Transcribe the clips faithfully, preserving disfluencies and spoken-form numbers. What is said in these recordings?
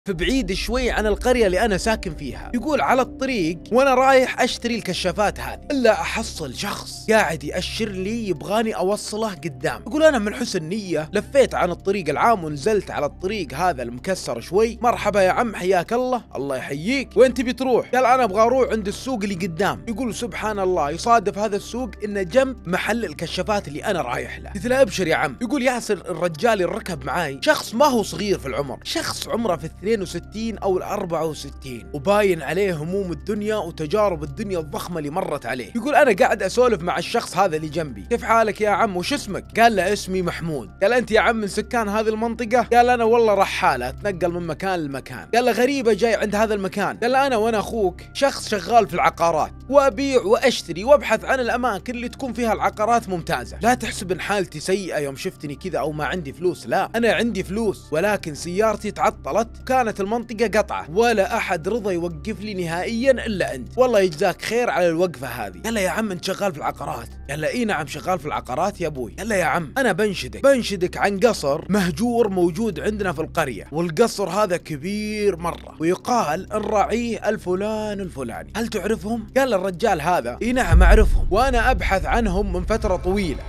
فبعيد شوي عن القرية اللي أنا ساكن فيها. يقول على الطريق وأنا رايح أشتري الكشافات هذه إلا أحصل شخص قاعد يأشر لي يبغاني أوصله قدام. يقول أنا من حسن نية لفيت عن الطريق العام ونزلت على الطريق هذا المكسر شوي. مرحبا يا عم، حياك الله. الله يحييك، وين تبي تروح؟ قال أنا أبغى أروح عند السوق اللي قدام. يقول سبحان الله يصادف هذا السوق إنه جنب محل الكشافات اللي أنا رايح له. قلت له أبشر يا عم. يقول ياسر الرجال اللي ركب معاي شخص ما هو صغير في العمر، شخص عمره في اثنين وستين أو الأربعة وستين، وباين عليه هموم الدنيا وتجارب الدنيا الضخمة اللي مرت عليه. يقول أنا قاعد أسولف مع الشخص هذا اللي جنبي، كيف حالك يا عم وش اسمك؟ قال له اسمي محمود. قال أنت يا عم من سكان هذه المنطقة؟ قال أنا والله رحالة أتنقل من مكان لمكان. قال له غريبة جاي عند هذا المكان. قال له أنا وأنا أخوك شخص شغال في العقارات وأبيع وأشتري وأبحث عن الأماكن اللي تكون فيها العقارات ممتازة. لا تحسب إن حالتي سيئة يوم شفتني كذا أو ما عندي فلوس، لا أنا عندي فلوس ولكن سيارتي تعطلت، كانت المنطقة قطعة ولا أحد رضى يوقف لي نهائيا إلا أنت، والله يجزاك خير على الوقفة هذه. قال له يا عم أنت شغال في العقارات؟ قال له إي نعم شغال في العقارات يا أبوي. قال له يا عم أنا بنشدك بنشدك عن قصر مهجور موجود عندنا في القرية، والقصر هذا كبير مرة ويقال أن راعيه الفلان الفلاني، هل تعرفهم؟ قال الرجال هذا إي نعم أعرفهم وأنا أبحث عنهم من فترة طويلة.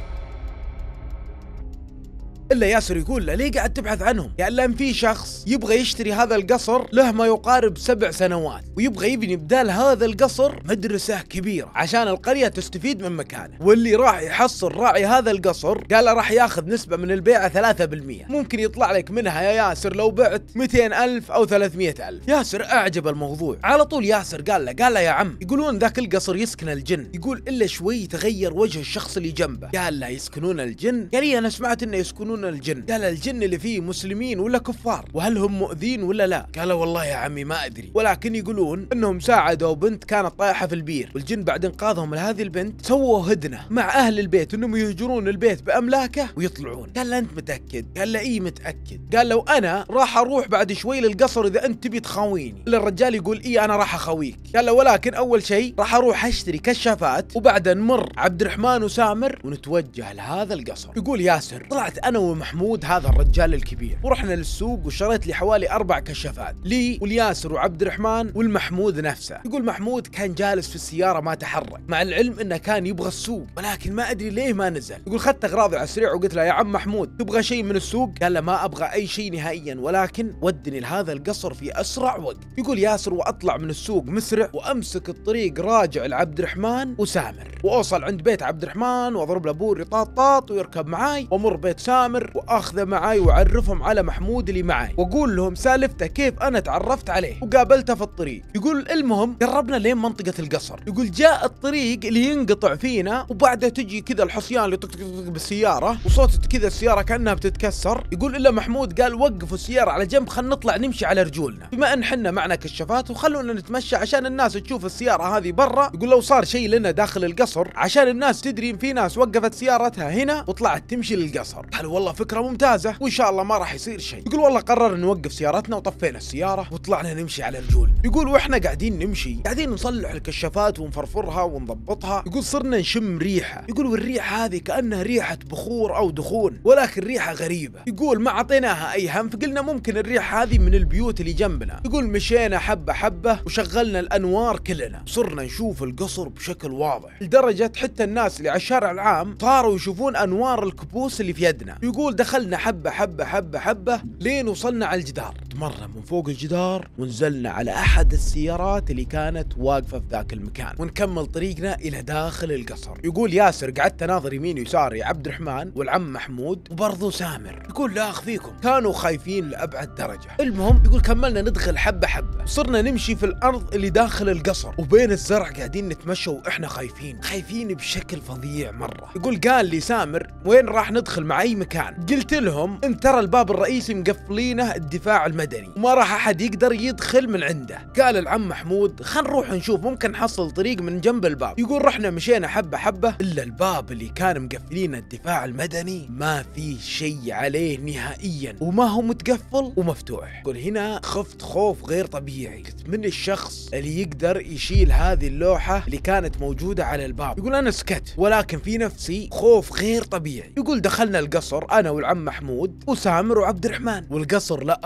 إلا ياسر يقول له ليه قاعد تبحث عنهم؟ قال لأن في شخص يبغى يشتري هذا القصر له ما يقارب سبع سنوات ويبغى يبني بدال هذا القصر مدرسة كبيرة عشان القرية تستفيد من مكانه، واللي راح يحصل راعي هذا القصر قال له راح ياخذ نسبة من البيعة ثلاثة بالمئة، ممكن يطلع لك منها يا ياسر لو بعت مئتين ألف أو ثلاثمئة ألف. ياسر أعجب الموضوع على طول. ياسر قال له قال له يا عم يقولون ذاك القصر يسكن الجن. يقول إلا شوي تغير وجه الشخص اللي جنبه. قال له يسكنون الجن؟ قال لي أنا سمعت إنه يسكنون الجن. قال الجن اللي فيه مسلمين ولا كفار؟ وهل هم مؤذين ولا لا؟ قال والله يا عمي ما أدري، ولكن يقولون إنهم ساعدوا بنت كانت طايحة في البير، والجن بعد إنقاذهم لهذه البنت سووا هدنة مع أهل البيت إنهم يهجرون البيت بأملاكه ويطلعون. قال له أنت متأكد؟ قال له إيه متأكد. قال لو أنا راح أروح بعد شوي للقصر إذا أنت تبي تخاويني. الرجال يقول إيه أنا راح أخاويك. قال له ولكن أول شيء راح أروح أشتري كشافات وبعدين نمر عبد الرحمن وسامر ونتوجه لهذا القصر. يقول ياسر طلعت أنا ومحمود هذا الرجال الكبير ورحنا للسوق وشريت لي حوالي أربع كشافات لي والياسر وعبد الرحمن والمحمود نفسه. يقول محمود كان جالس في السيارة ما تحرك مع العلم انه كان يبغى السوق ولكن ما ادري ليه ما نزل. يقول خدت اغراضي على السريع وقلت له يا عم محمود تبغى شيء من السوق؟ قال له ما ابغى اي شيء نهائيا ولكن ودني لهذا القصر في اسرع وقت. يقول ياسر واطلع من السوق مسرع وامسك الطريق راجع لعبد الرحمن وسامر، واوصل عند بيت عبد الرحمن واضرب له بوري طاط ويركب معاي وامر بيت سامر واخذه معاي واعرفهم على محمود اللي معاي واقول لهم سالفته كيف انا تعرفت عليه وقابلته في الطريق. يقول المهم قربنا لين منطقة القصر. يقول جاء الطريق اللي ينقطع فينا وبعدها تجي كذا الحصيان اللي طق طق بالسيارة وصوت كذا السيارة كأنها بتتكسر. يقول إلا محمود قال وقفوا السيارة على جنب خلنا نطلع نمشي على رجولنا بما ان حنا معنا كشافات وخلونا نتمشى عشان الناس تشوف السيارة هذه برا. يقول لو صار شيء لنا داخل القصر عشان الناس تدري ان في ناس وقفت سيارتها هنا وطلعت تمشي للقصر. قال والله فكرة ممتازة وان شاء الله ما راح يصير شيء. يقول والله قررنا نوقف سيارتنا وطفينا السيارة وطلعنا نمشي على رجولنا. يقول واحنا قاعدين نمشي قاعدين نصلح الكشافات ونفرفرها ونضبطها. يقول صرنا نشم ريحة. يقول والريحة هذه كأنها ريحة بخور او دخون ولكن ريحة غريبة. يقول ما عطيناها اي هم فقلنا ممكن الريحة هذه من البيوت اللي جنبنا. يقول مشينا حبة حبة وشغلنا الانوار كلنا صرنا نشوف القصر بشكل واضح لدرجة حتى الناس اللي على الشارع العام صاروا يشوفون انوار الكبوس اللي في يدنا. يقول دخلنا حبة حبة حبة حبة لين وصلنا على الجدار، مرة من فوق الجدار ونزلنا على احد السيارات اللي كانت واقفة في ذاك المكان ونكمل طريقنا الى داخل القصر. يقول ياسر قعدت اناظر يميني ويساري عبد الرحمن والعم محمود وبرضه سامر. يقول لا اخفيكم كانوا خايفين لابعد درجة. المهم يقول كملنا ندخل حبة حبة صرنا نمشي في الارض اللي داخل القصر وبين الزرع قاعدين نتمشى واحنا خايفين خايفين بشكل فظيع مرة. يقول قال لي سامر وين راح ندخل مع اي مكان؟ قلت لهم ان ترى الباب الرئيسي مقفلينه الدفاع المدني وما راح احد يقدر يدخل من عنده. قال العم محمود خل نروح نشوف ممكن نحصل طريق من جنب الباب. يقول رحنا مشينا حبة حبة الا الباب اللي كان مقفلينه الدفاع المدني ما في شيء عليه نهائيا وما هو متقفل ومفتوح. يقول هنا خفت خوف غير طبيعي من الشخص اللي يقدر يشيل هذه اللوحة اللي كانت موجودة على الباب. يقول انا سكت ولكن في نفسي خوف غير طبيعي. يقول دخلنا القصر انا والعم محمود وسامر وعبد الرحمن والقصر لا اخفيكم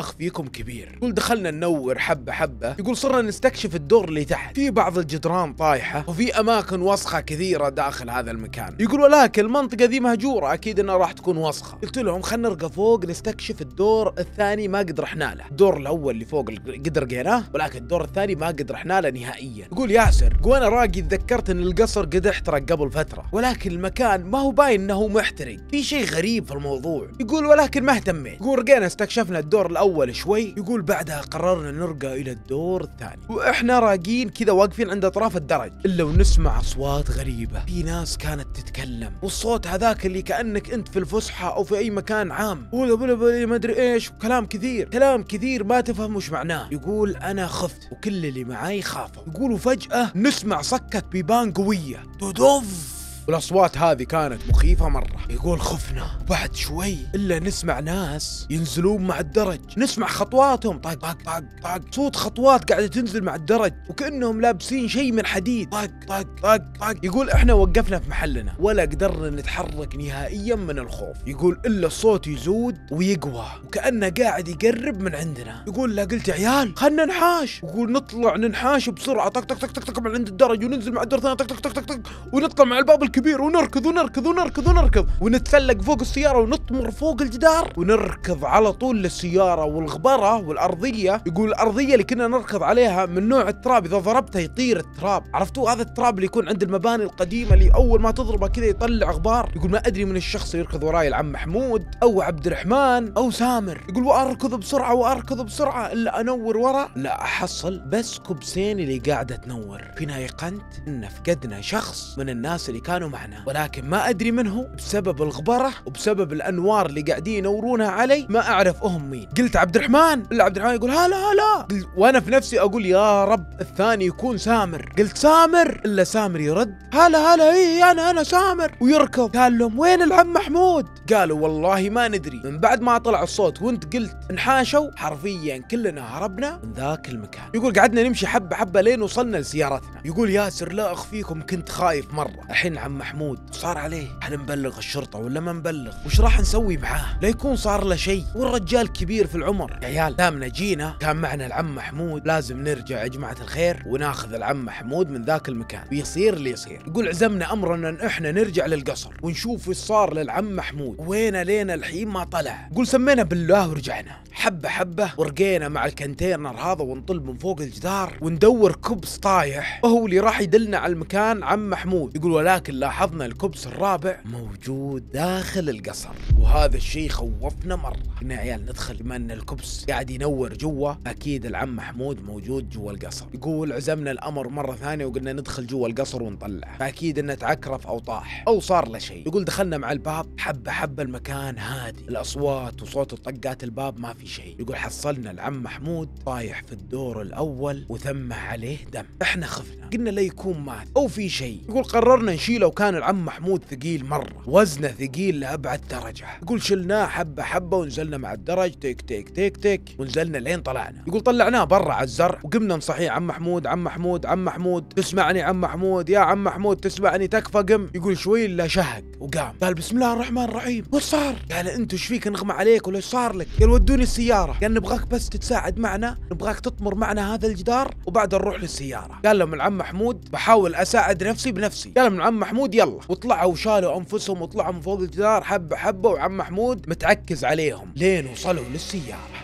النوم كبير. يقول دخلنا ننور حبة حبة. يقول صرنا نستكشف الدور اللي تحت، في بعض الجدران طايحة وفي أماكن وسخة كثيرة داخل هذا المكان. يقول ولكن المنطقة ذي مهجورة، أكيد إنها راح تكون وسخة. قلت لهم خلنا نرقى فوق نستكشف الدور الثاني، ما قد رحنا له. الدور الأول اللي فوق قد رقيناه، ولكن الدور الثاني ما قد رحنا له نهائيا. يقول ياسر يقول أنا راقي تذكرت إن القصر قد احترق قبل فترة، ولكن المكان ما هو باين إنه محترق، في شيء غريب في الموضوع. يقول ولكن ما اهتميت. يقول رقينا استكشفنا الدور الأول شوي. يقول بعدها قررنا نرقى إلى الدور الثاني، وإحنا راقين كذا واقفين عند أطراف الدرج، إلا ونسمع أصوات غريبة، في ناس كانت تتكلم، والصوت هذاك اللي كأنك أنت في الفسحة أو في أي مكان عام، ولا بلا بلا ما أدري إيش، وكلام كثير كلام كثير ما تفهم وش معناه. يقول أنا خفت وكل اللي معاي خافوا. يقول وفجأة نسمع صكة بيبان قوية تدف، والأصوات هذه كانت مخيفة مرة. يقول خفنا، وبعد شوي إلا نسمع ناس ينزلون مع الدرج، نسمع خطواتهم طق طق طق طق، صوت خطوات قاعدة تنزل مع الدرج وكأنهم لابسين شيء من حديد، طق طق طق طق. يقول إحنا وقفنا في محلنا ولا قدرنا نتحرك نهائيا من الخوف. يقول إلا الصوت يزود ويقوى وكأنه قاعد يقرب من عندنا. يقول لا قلت يا عيال خلنا ننحاش. يقول نطلع ننحاش بسرعة، طق طق طق طق طق من عند الدرج، وننزل مع الدور الثاني، طق طق طق طق طق، ونطلع مع الباب كبير، ونركض ونركض ونركض ونركض ونتسلق فوق السيارة ونطمر فوق الجدار ونركض على طول للسيارة. والغبرة والأرضية، يقول الأرضية اللي كنا نركض عليها من نوع التراب إذا ضربته يطير التراب، عرفتوا هذا التراب اللي يكون عند المباني القديمة اللي أول ما تضربه كذا يطلع غبار. يقول ما أدري من الشخص يركض وراي، العم محمود أو عبد الرحمن أو سامر. يقول وأركض بسرعة وأركض بسرعة إلا أنور ورا، لا أحصل بس كبسين اللي قاعدة تنور. فينا يقنت إن فقدنا شخص من الناس اللي كانوا معنا، ولكن ما أدري منه بسبب الغبرة وبسبب الأنوار اللي قاعدين ينورونها علي، ما أعرف أهم مين. قلت عبد الرحمن، إلا عبد الرحمن يقول هلا هلا، وأنا في نفسي أقول يا رب الثاني يكون سامر. قلت سامر، إلا سامر يرد هلا هلا إيه أنا أنا سامر، ويركض. قال لهم وين العم محمود؟ قالوا والله ما ندري. من بعد ما طلع الصوت وانت قلت انحاشوا، حرفيا كلنا هربنا من ذاك المكان. يقول قعدنا نمشي حبة حبة لين وصلنا لسيارتنا. يقول ياسر لا أخفيكم كنت خايف مرة. الحين عم محمود صار عليه، حنبلغ الشرطة ولا ما نبلغ؟ وش راح نسوي معاه؟ لا يكون صار له شيء، والرجال كبير في العمر. يا عيال دامنا جينا كان معنا العم محمود، لازم نرجع يا جماعة الخير وناخذ العم محمود من ذاك المكان، ويصير اللي يصير. يقول عزمنا أمرنا ان احنا نرجع للقصر ونشوف وش صار للعم محمود، وين لينا الحين ما طلع. يقول سمينا بالله ورجعنا حبة حبة، ورقينا مع الكونتينر هذا ونطل من فوق الجدار وندور كبس طايح وهو اللي راح يدلنا على المكان عم محمود. يقول ولكن لاحظنا الكبس الرابع موجود داخل القصر، وهذا الشيء خوفنا مرة. قلنا يا عيال ندخل، بما ان الكبس قاعد ينور جوا اكيد العم محمود موجود جوا القصر. يقول عزمنا الامر مرة ثانية وقلنا ندخل جوا القصر ونطلع، فاكيد انه تعكرف او طاح او صار له شيء. يقول دخلنا مع الباب حبة حبة، المكان هادي، الاصوات وصوت طقات الباب ما في شيء. يقول حصلنا العم محمود طايح في الدور الاول وثمه عليه دم. احنا خفنا قلنا لا يكون مات او في شيء. يقول قررنا نشيله، وكان العم محمود ثقيل مرة، وزنه ثقيل لأبعد درجة. يقول شلناه حبة حبة ونزلنا مع الدرج تيك تيك تيك تيك، ونزلنا لين طلعنا. يقول طلعناه برا على الزرع وقمنا نصحيه عم محمود عم محمود عم محمود تسمعني عم محمود يا عم محمود تسمعني تكفى قم. يقول شوي الا شهق وقام، قال بسم الله الرحمن الرحيم وش صار؟ قال انت ايش فيك نغمى عليك ولا ايش صار لك؟ قال ودوني السيارة، قال نبغاك بس تتساعد معنا، نبغاك تطمر معنا هذا الجدار وبعدها نروح للسيارة. قال لهم العم محمود بحاول اساعد نفسي بنفسي. قال لهم العم محمود يلا، وطلعوا وشالوا انفسهم وطلعوا من فوق الجدار حبة حبة، وعم محمود متعكز عليهم لين وصلوا للسيارة.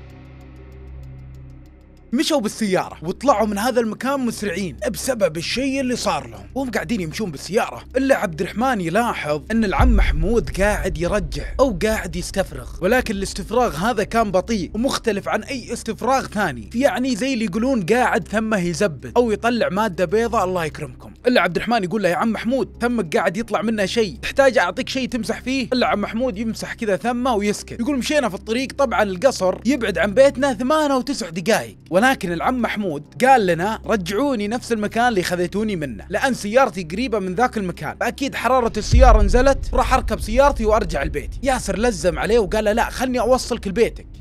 مشوا بالسيارة وطلعوا من هذا المكان مسرعين بسبب الشيء اللي صار لهم. وهم قاعدين يمشون بالسيارة إلا عبد الرحمن يلاحظ أن العم محمود قاعد يرجع أو قاعد يستفرغ، ولكن الاستفراغ هذا كان بطيء ومختلف عن أي استفراغ ثاني، يعني زي اللي يقولون قاعد ثمه يزبد أو يطلع مادة بيضاء الله يكرمكم. إلا عبد الرحمن يقول له يا عم محمود ثمك قاعد يطلع منه شيء، تحتاج أعطيك شيء تمسح فيه؟ إلا عم محمود يمسح كذا ثمه ويسكت. يقول مشينا في الطريق، طبعا القصر يبعد عن بيتنا ثمانية وتسع دقائق، ولكن العم محمود قال لنا رجعوني نفس المكان اللي خذيتوني منه، لأن سيارتي قريبة من ذاك المكان، فأكيد حرارة السيارة نزلت، راح أركب سيارتي وأرجع لبيتي. ياسر لزم عليه وقال له لا خلني أوصلك لبيتك.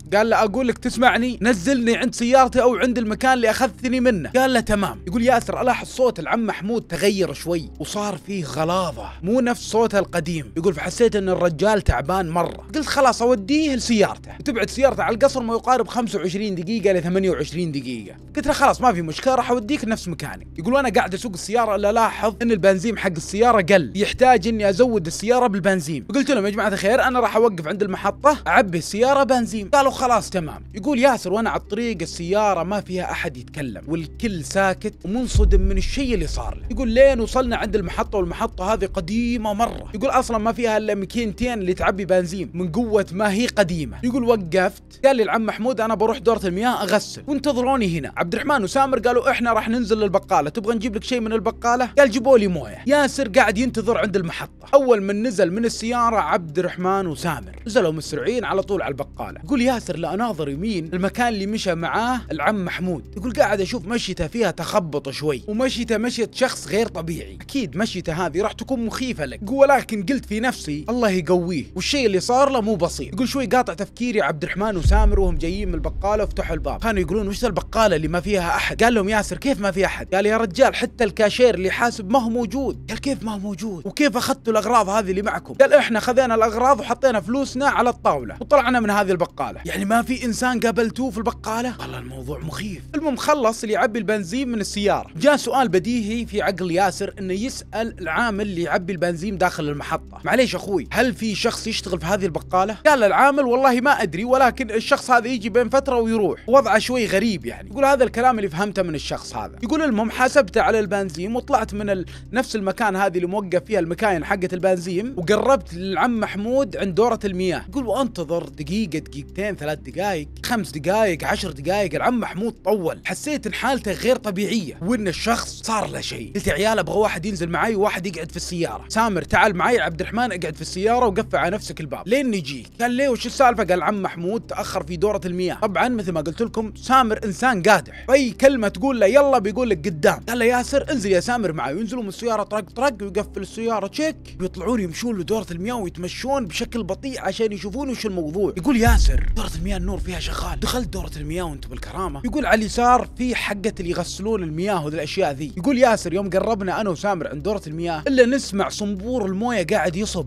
قال له اقول لك تسمعني، نزلني عند سيارتي او عند المكان اللي اخذتني منه. قال له تمام. يقول ياسر الاحظ صوت العم محمود تغير شوي وصار فيه غلاظه مو نفس صوته القديم. يقول فحسيت ان الرجال تعبان مره، قلت خلاص اوديه لسيارته. وتبعد سيارته على القصر ما يقارب خمسة وعشرين دقيقه ل ثمانية وعشرين دقيقه. قلت له خلاص ما في مشكله راح اوديك نفس مكاني. يقول وانا قاعد اسوق السياره الا لاحظ ان البنزين حق السياره قل، يحتاج اني ازود السياره بالبنزين. وقلت لهم يا جماعه الخير انا راح اوقف عند المحطه اعبي السياره بنزين. قالوا خلاص تمام. يقول ياسر وانا على الطريق السياره ما فيها احد يتكلم والكل ساكت ومنصدم من الشيء اللي صار له. يقول لين وصلنا عند المحطه والمحطه هذه قديمه مره. يقول اصلا ما فيها الا ماكينتين اللي تعبي بنزين من قوه ما هي قديمه. يقول وقفت قال لي العم محمود انا بروح دوره المياه اغسل وانتظروني هنا. عبد الرحمن وسامر قالوا احنا راح ننزل للبقاله، تبغى نجيب لك شيء من البقاله؟ قال جيبوا لي مويه. ياسر قاعد ينتظر عند المحطه. اول من نزل من السياره عبد الرحمن وسامر نزلوا مسرعين على طول على البقاله. يقول ياسر لا اناظر يمين المكان اللي مشى معاه العم محمود. يقول قاعد اشوف مشيته فيها تخبط شوي ومشيته مشية شخص غير طبيعي، اكيد مشيته هذه راح تكون مخيفه لك. يقول ولكن قلت في نفسي الله يقويه والشيء اللي صار له مو بسيط. يقول شوي قاطع تفكيري عبد الرحمن وسامر وهم جايين من البقاله وفتحوا الباب كانوا يقولون وش البقاله اللي ما فيها احد؟ قال لهم ياسر كيف ما في احد؟ قال يا رجال حتى الكاشير اللي حاسب ما هو موجود. قال كيف ما هو موجود؟ وكيف اخذتوا الاغراض هذه اللي معكم؟ قال احنا خذينا الاغراض وحطينا فلوسنا على الطاوله وطلعنا من هذه البقاله. يعني ما في انسان قابلتوه في البقاله؟ والله الموضوع مخيف. المهم خلص اللي يعبي البنزين من السياره. جاء سؤال بديهي في عقل ياسر انه يسال العامل اللي يعبي البنزين داخل المحطه معليش اخوي هل في شخص يشتغل في هذه البقاله؟ قال العامل والله ما ادري ولكن الشخص هذا يجي بين فتره ويروح وضعه شوي غريب يعني. يقول هذا الكلام اللي فهمته من الشخص هذا. يقول المهم حاسبته على البنزين وطلعت من ال... نفس المكان هذه اللي موقف فيها المكاين حقه البنزين وقربت للعم محمود عند دوره المياه. يقول وانتظر دقيقه دقيقتين ثلاث دقائق خمس دقائق عشر دقائق العم محمود طول. حسيت ان حالته غير طبيعيه وان الشخص صار له شيء. قلت يا عيال ابغى واحد ينزل معي وواحد يقعد في السياره. سامر تعال معي، عبد الرحمن اقعد في السياره وقفل على نفسك الباب لين نجيك. قال ليه وش السالفه؟ قال عم محمود تاخر في دوره المياه. طبعا مثل ما قلت لكم سامر انسان قادح، اي كلمه تقول له يلا بيقول لك قدام. قال له ياسر انزل يا سامر معي. وينزلوا من السياره طرق طرق ويقفل السياره تشيك ويطلعون يمشون لدوره المياه ويتمشون بشكل بطيء عشان يشوفون وش الموضوع. يقول ياسر دوره المياه النور فيها شغال، دخلت دوره المياه وانتم بالكرامه. يقول على اليسار في حقه اللي يغسلون المياه والاشياء ذي. يقول ياسر يوم قربنا انا وسامر عند دوره المياه الا نسمع صنبور المويه قاعد يصب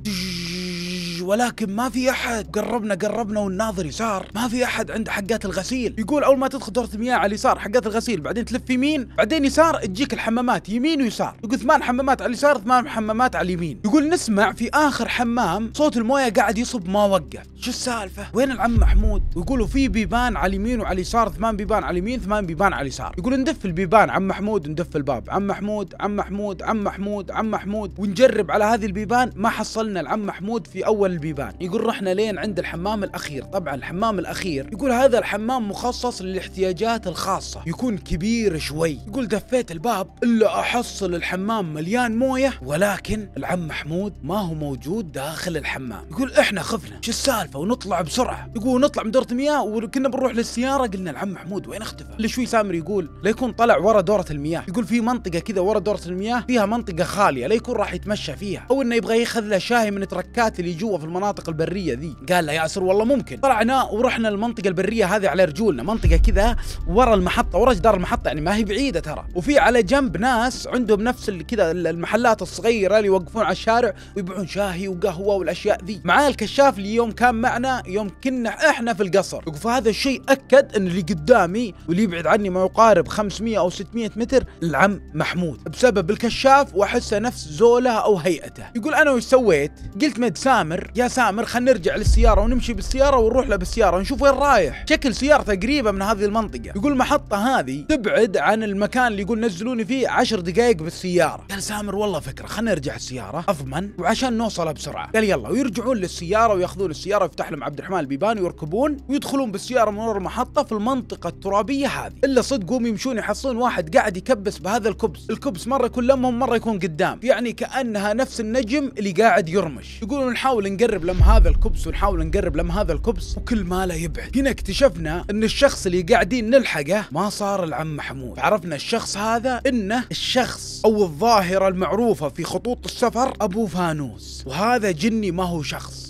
ولكن ما في احد. قربنا قربنا والناظر يسار ما في احد عند حقات الغسيل. يقول اول ما تدخل دوره المياه على اليسار حقات الغسيل بعدين تلف يمين بعدين يسار تجيك الحمامات يمين ويسار. يقول ثمان حمامات على اليسار ثمان حمامات على اليمين. يقول نسمع في اخر حمام صوت المويه قاعد يصب ما وقف. شو السالفه؟ وين العم محمود؟ ويقولوا في بيبان على اليمين وعلى اليسار ثمان بيبان على اليمين ثمان بيبان على اليسار. يقول ندف البيبان عم محمود ندف الباب عم محمود عم محمود عم محمود عم محمود ونجرب على هذه البيبان ما حصلنا العم محمود في اول البيبان. يقول رحنا لين عند الحمام الاخير. طبعا الحمام الاخير يقول هذا الحمام مخصص للاحتياجات الخاصه يكون كبير شوي. يقول دفيت الباب الا احصل الحمام مليان مويه ولكن العم محمود ما هو موجود داخل الحمام. يقول احنا خفنا شو السالفه ونطلع بسرعه. يقول نطلع من دوره المياه وكنا بنروح للسياره قلنا العم محمود وين اختفى؟ لشوي سامر يقول لا يكون طلع ورا دوره المياه. يقول في منطقه كذا ورا دوره المياه فيها منطقه خاليه لا يكون راح يتمشى فيها او انه يبغى ياخذ له شاي من تركات اللي جوا في المناطق البريه ذي. قال له ياسر والله ممكن. طلعنا ورحنا المنطقه البريه هذه على رجولنا منطقه كذا ورا المحطه ورا جدار المحطه يعني ما هي بعيده ترى. وفي على جنب ناس عندهم نفس كذا المحلات الصغيره اللي يوقفون على الشارع ويبيعون شاهي وقهوه والاشياء ذي. معاه الكشاف اللي يوم كان معنا يوم كنا احنا في القصر. فهذا الشيء اكد ان اللي قدامي واللي يبعد عني ما يقارب خمسمية او ستمية متر العم محمود بسبب الكشاف واحسه نفس زوله او هيئته. يقول انا وش سويت؟ قلت مد سامر يا سامر خلينا نرجع للسياره ونمشي بالسياره ونروح له بالسياره ونشوف وين رايح. شكل سيارته قريبه من هذه المنطقه. يقول المحطه هذه تبعد عن المكان اللي يقول نزلوني فيه عشر دقائق بالسياره. قال سامر والله فكره خلينا نرجع السياره اضمن وعشان نوصلها بسرعه. قال يلا ويرجعون للسياره وياخذون السياره ويفتح لهم عبد الرحمن البيبان ويركبون ويدخلون بالسياره من ورا المحطه في المنطقه الترابيه هذه. الا صدق قوم يمشون يحصلون واحد قاعد يكبس بهذا الكبس. الكبس مره يكون لمهم مره يكون قدام يعني كانها نفس النجم اللي قاعد يرمش. يقولون نحاول نقرب لم هذا الكبس ونحاول نقرب لم هذا الكبس وكل ما لا يبعد. هنا اكتشفنا ان الشخص اللي قاعدين نلحقه ما صار العم محمود. عرفنا الشخص هذا انه الشخص او الظاهره المعروفه في خطوط السفر ابو فانوس وهذا جني ما هو شخص.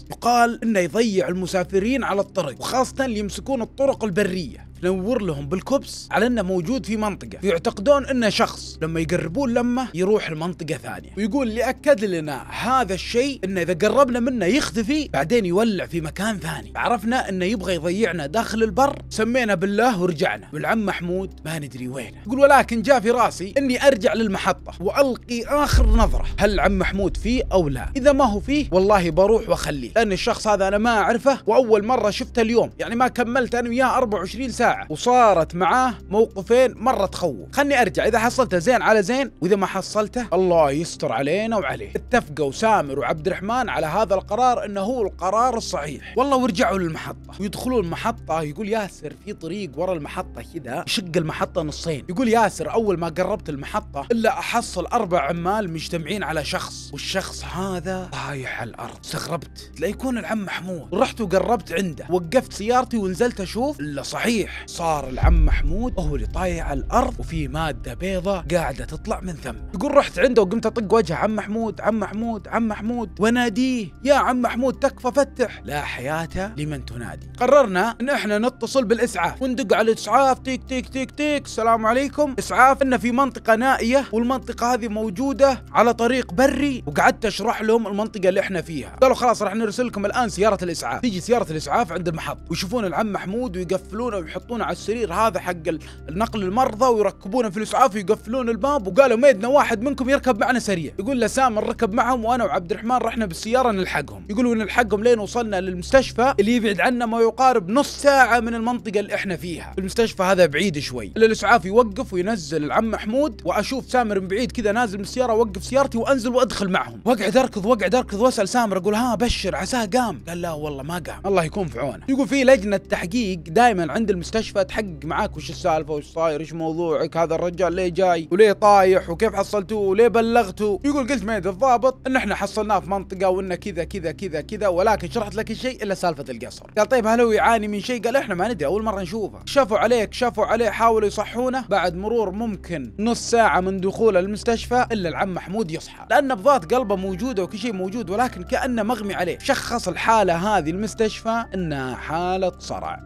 يقال انه يضيع المسافرين على الطرق، وخاصة اللي يمسكون الطرق البرية، نور لهم بالكبس على انه موجود في منطقة، ويعتقدون انه شخص، لما يقربون لمه يروح لمنطقة ثانية. ويقول اللي اكد لنا هذا الشيء انه اذا قربنا منه يختفي بعدين يولع في مكان ثاني. عرفنا انه يبغى يضيعنا داخل البر، سمينا بالله ورجعنا، والعم محمود ما ندري وينه. يقول ولكن جاء في راسي اني ارجع للمحطة والقي اخر نظرة، هل العم محمود فيه او لا؟ اذا ما هو فيه والله بروح واخليه، لان الشخص هذا انا ما اعرفه، واول مرة شفته اليوم، يعني ما كملت انا وياه أربعة وعشرين ساعة، وصارت معاه موقفين مرة تخوف. خلني ارجع، اذا حصلته زين على زين، واذا ما حصلته الله يستر علينا وعليه. اتفقوا سامر وعبد الرحمن على هذا القرار انه هو القرار الصحيح، والله ورجعوا للمحطة. ويدخلون المحطة، يقول ياسر في طريق ورا المحطة كذا يشق المحطة نصين. يقول ياسر اول ما قربت المحطة الا احصل اربع عمال مجتمعين على شخص، والشخص هذا طايح على الارض. استغربت لا يكون العم محمود، رحت وقربت عنده، وقفت سيارتي ونزلت اشوف، الا صحيح صار العم محمود هو اللي طايح على الارض وفي ماده بيضة قاعده تطلع من ثم. يقول رحت عنده وقمت اطق وجهه، عم محمود عم محمود عم محمود، وناديه يا عم محمود تكفى فتح، لا حياه لمن تنادي. قررنا ان احنا نتصل بالاسعاف وندق على الاسعاف، تيك تيك تيك تيك، السلام عليكم اسعاف، ان في منطقه نائيه والمنطقه هذه موجوده على طريق بري. وقعدت اشرح لهم المنطقه اللي احنا فيها. قالوا خلاص راح نرسل لكم الان سياره الاسعاف. تيجي سياره الاسعاف عند المحط ويشوفون العم محمود ويقفلونه ويحطونه على السرير هذا حق النقل المرضى، ويركبونه في الاسعاف ويقفلون الباب. وقالوا ميدنا واحد منكم يركب معنا سريع. يقول له سامر ركب معهم، وانا وعبد الرحمن رحنا بالسياره نلحقهم. يقولوا نلحقهم لين وصلنا للمستشفى اللي يبعد عنا ما يقارب نص ساعه من المنطقه اللي احنا فيها. المستشفى هذا بعيد شوي. الاسعاف يوقف وينزل العم محمود، واشوف سامر من بعيد كذا نازل من السياره، اوقف سيارتي وانزل وادخل معهم، واقعد اركض واقعد اركض واسال سامر اقول ها بشر عساه قام؟ قال لا والله ما قام، الله يكون في عونه. يقول في لجنه تحقيق دائما عند المستشفى تحقق معاك وش السالفه وش صاير، ايش موضوعك، هذا الرجال ليه جاي وليه طايح وكيف حصلتوه وليه بلغتوه. يقول قلت ميد الضابط ان احنا حصلناه في منطقه وانه كذا كذا كذا كذا، ولكن شرحت لك الشيء الا سالفه القصر. قال طيب هل هو يعاني من شيء؟ قال احنا ما ندري اول مره نشوفه. شافوا عليك شافوا عليه حاولوا يصحونه، بعد مرور ممكن نص ساعه من دخول المستشفى الا العم محمود يصحى، لان نبضات قلبه موجوده وكل شيء موجود، ولكن كانه مغمي عليه. شخص الحاله هذه المستشفى انها حاله صرع.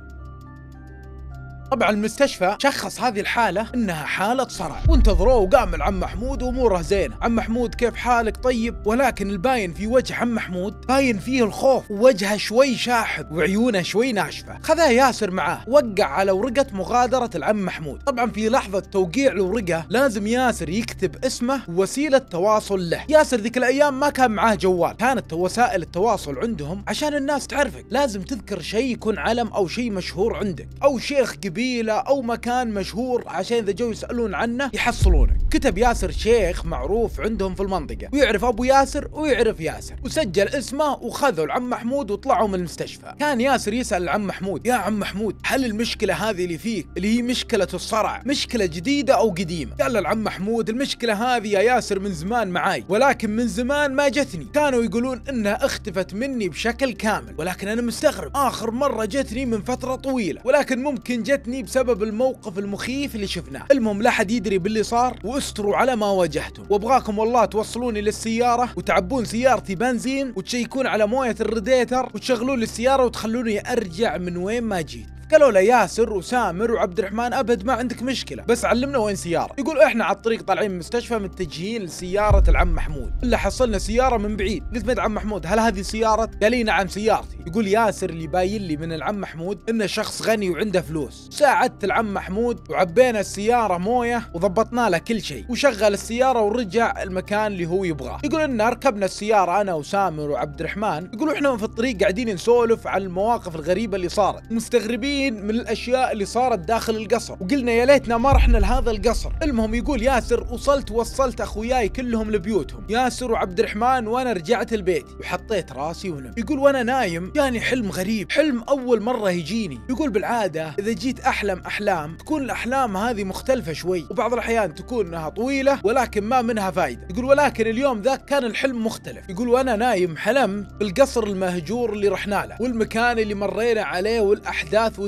طبعا المستشفى شخص هذه الحالة انها حالة صرع، وانتظروه وقام العم محمود واموره زينة. عم محمود كيف حالك طيب؟ ولكن الباين في وجه عم محمود باين فيه الخوف، ووجهه شوي شاحب وعيونه شوي ناشفة. خذاه ياسر معاه، وقع على ورقة مغادرة العم محمود. طبعا في لحظة توقيع الورقة لازم ياسر يكتب اسمه ووسيلة تواصل له. ياسر ذيك الايام ما كان معاه جوال، كانت وسائل التواصل عندهم عشان الناس تعرفك لازم تذكر شيء يكون علم او شيء مشهور عندك او شيخ كبير او مكان مشهور عشان اذا جو يسالون عنه يحصلونك. كتب ياسر شيخ معروف عندهم في المنطقه، ويعرف ابو ياسر ويعرف ياسر، وسجل اسمه وخذوا العم محمود وطلعوا من المستشفى. كان ياسر يسال العم محمود يا عم محمود هل المشكله هذه اللي فيك اللي هي مشكله الصرع مشكله جديده او قديمه؟ قال العم محمود المشكله هذه يا ياسر من زمان معاي، ولكن من زمان ما جتني، كانوا يقولون انها اختفت مني بشكل كامل، ولكن انا مستغرب اخر مره جتني من فتره طويله، ولكن ممكن جتني بسبب الموقف المخيف اللي شفناه. المهم لا حد يدري باللي صار، واستروا على ما واجهتم، وابغاكم والله توصلوني للسياره وتعبون سيارتي بنزين وتشيكون على مويه الراديتر وتشغلون لي السياره وتخلوني ارجع من وين ما جيت. قالوا له ياسر وسامر وعبد الرحمن ابد ما عندك مشكله، بس علمنا وين سياره. يقول احنا على الطريق طالعين من المستشفى متجهين لسياره العم محمود، الا حصلنا سياره من بعيد. قلت مد عم محمود هل هذه سياره؟ قال لي نعم سيارتي. يقول ياسر اللي باين لي من العم محمود انه شخص غني وعنده فلوس. ساعدت العم محمود وعبينا السياره مويه وضبطنا له كل شيء، وشغل السياره ورجع المكان اللي هو يبغاه. يقول ان ركبنا السياره انا وسامر وعبد الرحمن. يقولوا احنا في الطريق قاعدين نسولف عن المواقف الغريبه اللي صارت، مستغربين من الاشياء اللي صارت داخل القصر، وقلنا يا ليتنا ما رحنا لهذا القصر. المهم يقول ياسر وصلت وصلت اخوياي كلهم لبيوتهم، ياسر وعبد الرحمن، وانا رجعت البيت وحطيت راسي ونمت. يقول وانا نايم جاني حلم غريب، حلم اول مره يجيني. يقول بالعاده اذا جيت احلم احلام تكون الاحلام هذه مختلفه شوي، وبعض الاحيان تكون انها طويله ولكن ما منها فايده. يقول ولكن اليوم ذاك كان الحلم مختلف. يقول وانا نايم حلمت بالقصر المهجور اللي رحنا له والمكان اللي مرينا عليه والاحداث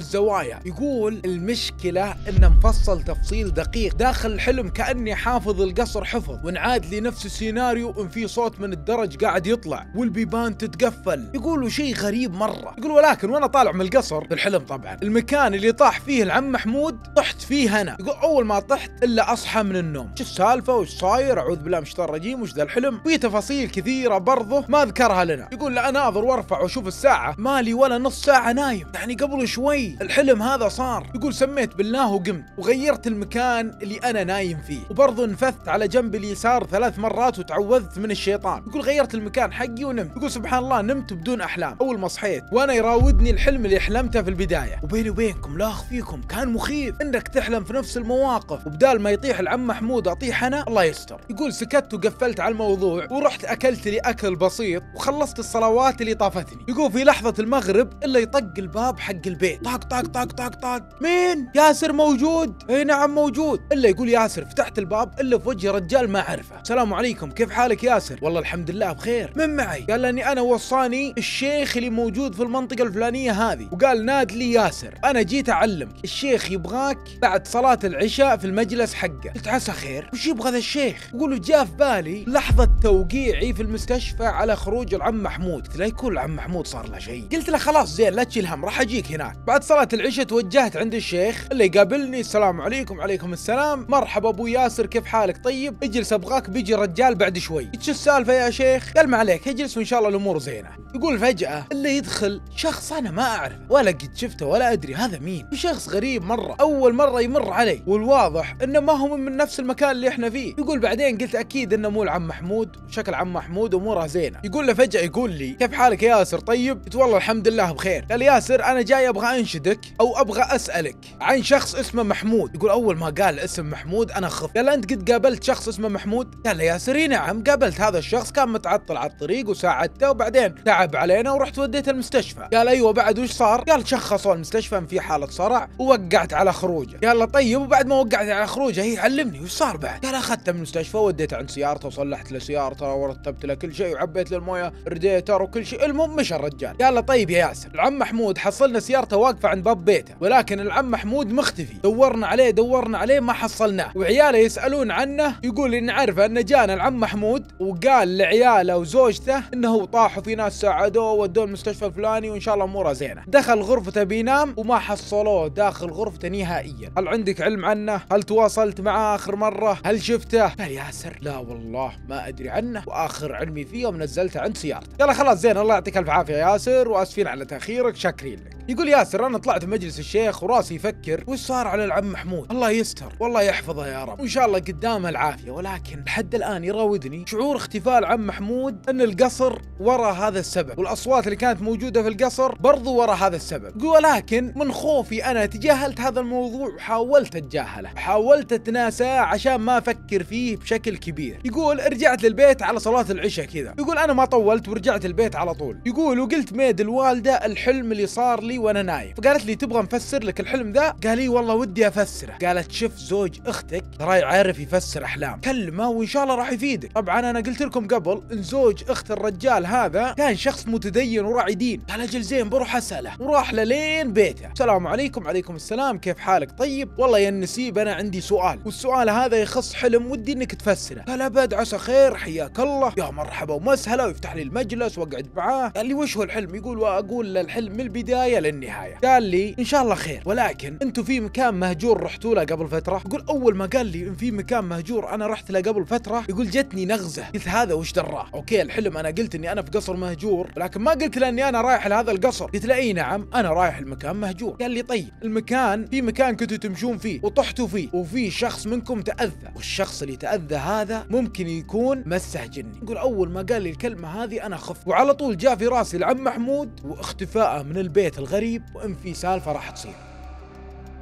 والزوايا. يقول المشكلة انه مفصل تفصيل دقيق داخل الحلم كأني حافظ القصر حفظ، وانعاد لي نفس السيناريو ان في صوت من الدرج قاعد يطلع والبيبان تتقفل. يقولوا شيء غريب مرة. يقول ولكن وانا طالع من القصر في الحلم طبعا المكان اللي طاح فيه العم محمود طحت فيه انا. يقول اول ما طحت الا اصحى من النوم، شو السالفة وش صاير، اعوذ بالله من الشيطان الرجيم، وش ذا الحلم، في تفاصيل كثيرة برضه ما اذكرها لنا. يقول لا اناظر وارفع واشوف الساعة مالي ولا نص ساعة نايم، يعني قبل شوي الحلم هذا صار. يقول سميت بالله وقمت وغيرت المكان اللي انا نايم فيه، وبرضه نفثت على جنب اليسار ثلاث مرات وتعوذت من الشيطان. يقول غيرت المكان حقي ونمت. يقول سبحان الله نمت بدون احلام. اول ما صحيت وانا يراودني الحلم اللي حلمته في البداية، وبيني وبينكم لا اخفيكم كان مخيف انك تحلم في نفس المواقف، وبدال ما يطيح العم محمود اطيح انا، الله يستر. يقول سكت وقفلت على الموضوع ورحت اكلت لي اكل بسيط وخلصت الصلوات اللي طافتني. يقول في لحظة المغرب الا يطق الباب حق البيت، طاق طاق طاق طاق طاق، مين؟ ياسر موجود؟ اي نعم موجود. الا يقول ياسر فتحت الباب الا في وجه رجال ما اعرفه، السلام عليكم كيف حالك ياسر؟ والله الحمد لله بخير. من معي؟ قال لاني انا وصاني الشيخ اللي موجود في المنطقة الفلانية هذه، وقال ناد لي ياسر انا جيت اعلمك، الشيخ يبغاك بعد صلاة العشاء في المجلس حقه. قلت عسى خير، وش يبغى ذا الشيخ؟ يقول جاء في بالي لحظة توقيعي في المستشفى على خروج العم محمود، قلت لا يكون العم محمود صار له شيء. قلت له خلاص زين لا تشيل هم راح اجيك هناك. بعد صلاة العشاء توجهت عند الشيخ اللي يقابلني، السلام عليكم. عليكم السلام، مرحبا ابو ياسر كيف حالك؟ طيب اجلس ابغاك بيجي رجال بعد شوي. شو السالفة يا شيخ؟ قال ما عليك اجلس وان شاء الله الامور زينة. يقول فجأة اللي يدخل شخص انا ما اعرفه ولا قد شفته ولا ادري هذا مين، شخص غريب مرة اول مرة يمر علي، والواضح انه ما هو من نفس المكان اللي احنا فيه. يقول بعدين قلت اكيد انه مو العم محمود، شكل عم محمود اموره زينة. يقول له فجأة يقول لي كيف حالك يا ياسر؟ طيب قلت والله الحمد لله بخير. قال ياسر انا جاي ابغى انشدك او ابغى اسالك عن شخص اسمه محمود. يقول اول ما قال اسم محمود انا خفت. قال انت قد قابلت شخص اسمه محمود؟ قال له ياسر نعم قابلت هذا الشخص، كان متعطل على الطريق وساعدته وبعدين تعب علينا ورحت وديته المستشفى. قال ايوه بعد وش صار؟ قال شخصوا المستشفى ان في حالة صرع ووقعت على خروجه. قال له طيب وبعد ما وقعت على خروجه هي علمني وش صار بعد؟ قال اخذته من المستشفى وديته عند سيارته وصلحت له سيارته ورتبت له كل شيء وعبيت له المويه راديتر وكل شيء. المهم مشى الرجال. قال له طيب يا ياسر العم محمود حصلنا سيارته واقفه عند باب بيته، ولكن العم محمود مختفي، دورنا عليه دورنا عليه ما حصلناه، وعياله يسالون عنه. يقول ان عرفه انه جانا العم محمود وقال لعياله وزوجته انه طاحوا في ناس ساعدوه ودوه المستشفى الفلاني وان شاء الله اموره زينه. دخل غرفته بينام وما حصلوه داخل غرفته نهائيا. هل عندك علم عنه؟ هل تواصلت معه اخر مره؟ هل شفته؟ قال ياسر لا والله ما ادري عنه، واخر علمي فيه يوم نزلته عند سيارته. قال خلاص زين الله يعطيك الف عافيه يا ياسر واسفين على تاخيرك شاكرين لك. يقول ياسر انا طلعت مجلس الشيخ وراسي يفكر وش صار على العم محمود، الله يستر والله يحفظه يا رب وان شاء الله قدامه العافيه، ولكن لحد الان يراودني شعور اختفاء العم محمود ان القصر ورا هذا السبب، والاصوات اللي كانت موجوده في القصر برضو ورا هذا السبب. يقول ولكن من خوفي انا تجاهلت هذا الموضوع وحاولت اتجاهله، حاولت اتناساه عشان ما افكر فيه بشكل كبير. يقول رجعت للبيت على صلاه العشاء كذا. يقول انا ما طولت ورجعت البيت على طول. يقول وقلت ميد الوالده الحلم اللي صار لي وانا نايم، فقالت لي تبغى نفسر لك الحلم ذا؟ قال لي والله ودي افسره. قالت شوف زوج اختك ترى عارف يفسر احلام، كلمه وان شاء الله راح يفيدك. طبعا انا قلت لكم قبل ان زوج اخت الرجال هذا كان شخص متدين وراعي دين. قال اجل زين بروح اساله، وراح لين بيته. السلام عليكم. عليكم السلام كيف حالك؟ طيب والله يا النسيب انا عندي سؤال، والسؤال هذا يخص حلم ودي انك تفسره. قال ابد عسى خير حياك الله يا مرحبا ومسهلا، ويفتح لي المجلس واقعد معاه. قال لي وش هو الحلم؟ يقول واقول الحلم من البدايه للنهايه. قال لي ان شاء الله خير، ولكن انتم في مكان مهجور رحتوا له قبل فتره. يقول اول ما قال لي ان في مكان مهجور انا رحت له قبل فتره، يقول جتني نغزه، قلت هذا وش دراه؟ اوكي الحلم انا قلت اني انا في قصر مهجور، ولكن ما قلت له اني انا رايح لهذا القصر. قلت له اي نعم انا رايح المكان مهجور. قال لي طيب المكان في مكان كنتوا تمشون فيه وطحتوا فيه وفي شخص منكم تاذى، والشخص اللي تاذى هذا ممكن يكون مسه جني. يقول اول ما قال لي الكلمه هذه انا خفت، وعلى طول جاء في راسي العم محمود واختفائه من البيت الغريب وان في سالفه راح تصير.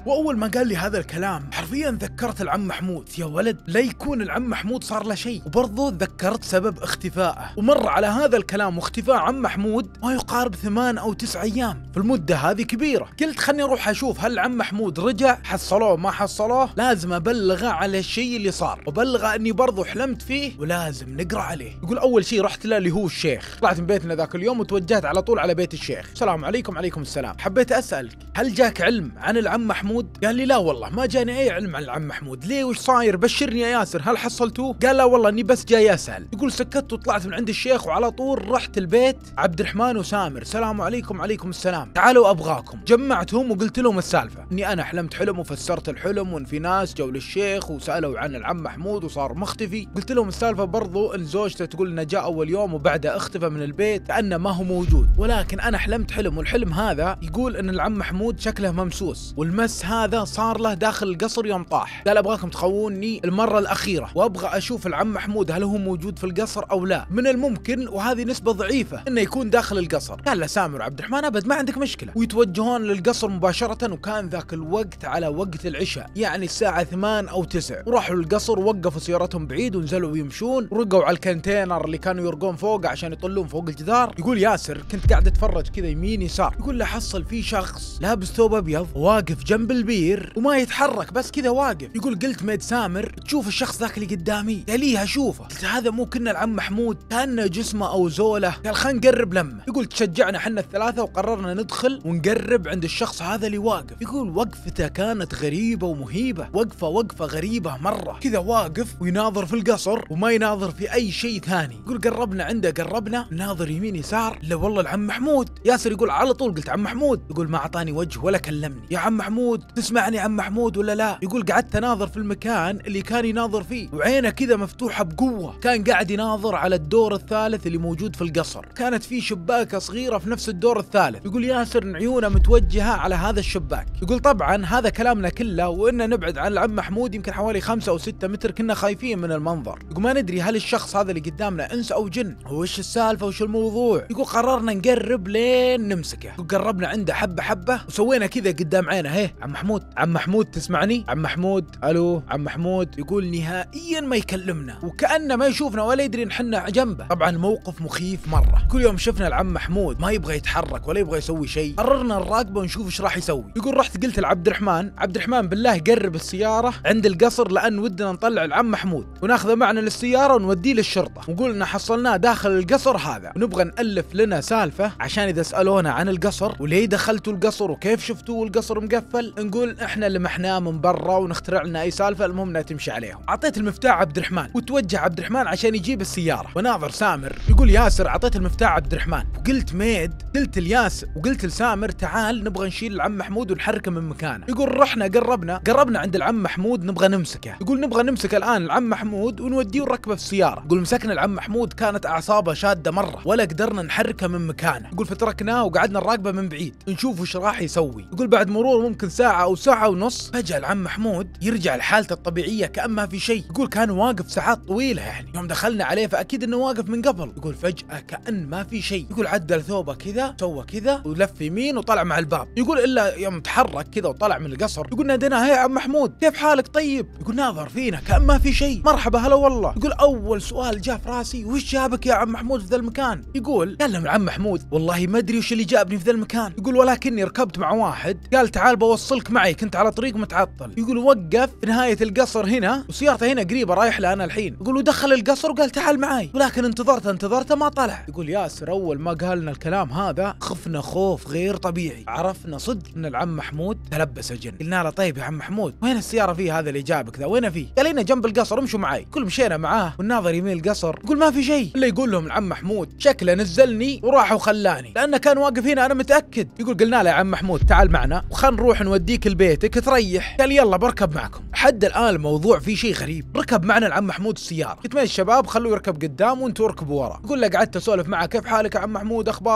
واول ما قال لي هذا الكلام حرفيا ذكرت العم محمود. يا ولد لا يكون العم محمود صار له شيء. وبرضه تذكرت سبب اختفائه، ومر على هذا الكلام واختفاء عم محمود ما يقارب ثمان او تسع ايام، في المده هذه كبيره. قلت خلني اروح اشوف هل عم محمود رجع، حصلوه ما حصلوه، لازم ابلغه على الشيء اللي صار، وبلغه اني برضه حلمت فيه ولازم نقرا عليه. يقول اول شيء رحت له اللي هو الشيخ، طلعت من بيتنا ذاك اليوم وتوجهت على طول على بيت الشيخ. السلام عليكم. عليكم السلام. حبيت اسالك هل جاك علم عن العم محمود؟ قال لي لا والله ما جاني اي علم عن العم محمود. ليه وش صاير؟ بشرني يا ياسر، هل حصلتوه؟ قال لا والله اني بس جاي اسال. يقول سكت وطلعت من عند الشيخ وعلى طول رحت البيت عبد الرحمن وسامر. السلام عليكم. عليكم السلام. تعالوا ابغاكم. جمعتهم وقلت لهم السالفه، اني انا حلمت حلم وفسرت الحلم، وان في ناس جو للشيخ وسالوا عن العم محمود وصار مختفي. قلت لهم السالفه برضو ان زوجته تقول انه جاء اول يوم وبعده اختفى من البيت كانه ما هو موجود، ولكن انا حلمت حلم، والحلم هذا يقول ان العم محمود شكله ممسوس، والمس هذا صار له داخل القصر يوم طاح. قال ابغاكم تخوني المره الاخيره وابغى اشوف العم محمود هل هو موجود في القصر او لا. من الممكن وهذه نسبه ضعيفه انه يكون داخل القصر. قال له سامر وعبد الرحمن ابد ما عندك مشكله، ويتوجهون للقصر مباشره. وكان ذاك الوقت على وقت العشاء، يعني الساعه ثمان او تسع، وراحوا للقصر ووقفوا سيارتهم بعيد ونزلوا يمشون، ورقوا على الكونتينر اللي كانوا يرقون فوقه عشان يطلون فوق الجدار. يقول ياسر كنت قاعد اتفرج كذا يمين يسار، يقول له حصل في شخص لابس ثوب ابيض واقف جنب البير وما يتحرك، بس كذا واقف. يقول قلت ميد سامر تشوف الشخص ذاك اللي قدامي؟ قال لي اشوفه. قلت هذا مو كنا العم محمود؟ كانه جسمه او زوله. قال خلينا نقرب لمه. يقول تشجعنا حنا الثلاثه وقررنا ندخل ونقرب عند الشخص هذا اللي واقف. يقول وقفته كانت غريبه ومهيبه، وقفه وقفه غريبه مره، كذا واقف ويناظر في القصر وما يناظر في اي شيء ثاني. يقول قربنا عنده قربنا ناظر يمين يسار، لا والله العم محمود. ياسر يقول على طول قلت عم محمود. يقول ما اعطاني وجه ولا كلمني. يا عم محمود تسمعني عم محمود ولا لا؟ يقول قعدت اناظر في المكان اللي كان يناظر فيه، وعينه كذا مفتوحه بقوه. كان قاعد يناظر على الدور الثالث اللي موجود في القصر، كانت في شباكه صغيره في نفس الدور الثالث. يقول ياسر عيونه متوجهه على هذا الشباك. يقول طبعا هذا كلامنا كله وإننا نبعد عن العم محمود يمكن حوالي خمسة أو ستة متر، كنا خايفين من المنظر. يقول ما ندري هل الشخص هذا اللي قدامنا انس او جن، وش السالفه وش الموضوع. يقول قررنا نقرب لين نمسكه. يقول قربنا عنده حبه حبه وسوينا كذا قدام عينه، هيه عم محمود عم محمود تسمعني؟ عم محمود الو عم محمود. يقول نهائيا ما يكلمنا وكأنه ما يشوفنا ولا يدري ان حنا جنبه. طبعا موقف مخيف مره. كل يوم شفنا العم محمود ما يبغى يتحرك ولا يبغى يسوي شيء، قررنا نراقبه ونشوف ايش راح يسوي. يقول رحت قلت لعبد الرحمن عبد الرحمن بالله قرب السياره عند القصر لان ودنا نطلع العم محمود وناخذه معنا للسياره ونوديه للشرطه، ونقول ان حصلناه داخل القصر هذا، ونبغى نالف لنا سالفه عشان اذا سالونا عن القصر وليه دخلتوا القصر وكيف شفتوه والقصر مقفل نقول احنا لمحناه من برا ونخترع لنا اي سالفه المهم انها تمشي عليهم. اعطيت المفتاح عبد الرحمن وتوجه عبد الرحمن عشان يجيب السياره، وناظر سامر. يقول ياسر اعطيت المفتاح عبد الرحمن وقلت ميد، قلت لياسر وقلت لسامر تعال نبغى نشيل العم محمود ونحركه من مكانه. يقول رحنا قربنا قربنا عند العم محمود نبغى نمسكه. يقول نبغى نمسك الان العم محمود ونوديه ونركبه في السياره. يقول مسكنا العم محمود كانت اعصابه شاده مره ولا قدرنا نحركه من مكانه. يقول فتركناه وقعدنا نراقبه من بعيد نشوف وش راح يسوي. يقول بعد مرور ممكن ساعه او ساعه ونص فجاه العم محمود يرجع لحالته الطبيعيه كأن ما في شيء. يقول كان واقف ساعات طويله، يعني يوم دخلنا عليه فاكيد انه واقف من قبل. يقول فجاه كأن ما في شيء. يقول عدل ثوبه كذا سوى كذا ولف يمين وطلع مع الباب. يقول الا يوم تحرك كذا وطلع من القصر يقول نادينا هي عم محمود كيف حالك طيب؟ يقول ناظر فينا كأن ما في شيء، مرحبا هلا والله. يقول اول سؤال جاء في راسي وش جابك يا عم محمود في ذا المكان؟ يقول كلم العم محمود والله ما ادري وش اللي جابني في ذا المكان. يقول ولكني ركبت مع واحد قال تعال بوصلك معي كنت على طريق متعطل. يقول وقف في نهايه القصر هنا وسيارته هنا قريبه رايح له انا الحين. يقول ودخل القصر وقال تعال معي ولكن انتظرته انتظرته ما طلع. يقول ياسر اول ما قال لنا الكلام هذا خفنا خوف غير طبيعي، عرفنا صدق ان العم محمود تلبس جن. قلنا له طيب يا عم محمود وين السياره فيه هذا اللي جابك ذا وين فيه؟ قال لنا جنب القصر امشوا معي. كل مشينا معاه والناظر يمين القصر يقول ما في شيء الا يقول لهم العم محمود شكله نزلني وراح وخلاني لانه كان واقف هنا انا متاكد. يقول قلنا له يا عم محمود تعال معنا وخلنا نروح نوديك لبيتك تريح. قال يلا بركب معكم. حد الان الموضوع فيه شيء غريب. ركب معنا العم محمود السياره، قلت من الشباب خلوه يركب قدام وانتوا اركبوا ورا. يقول له قعدت اسولف معه كيف حالك يا عم محمود اخبارك طيب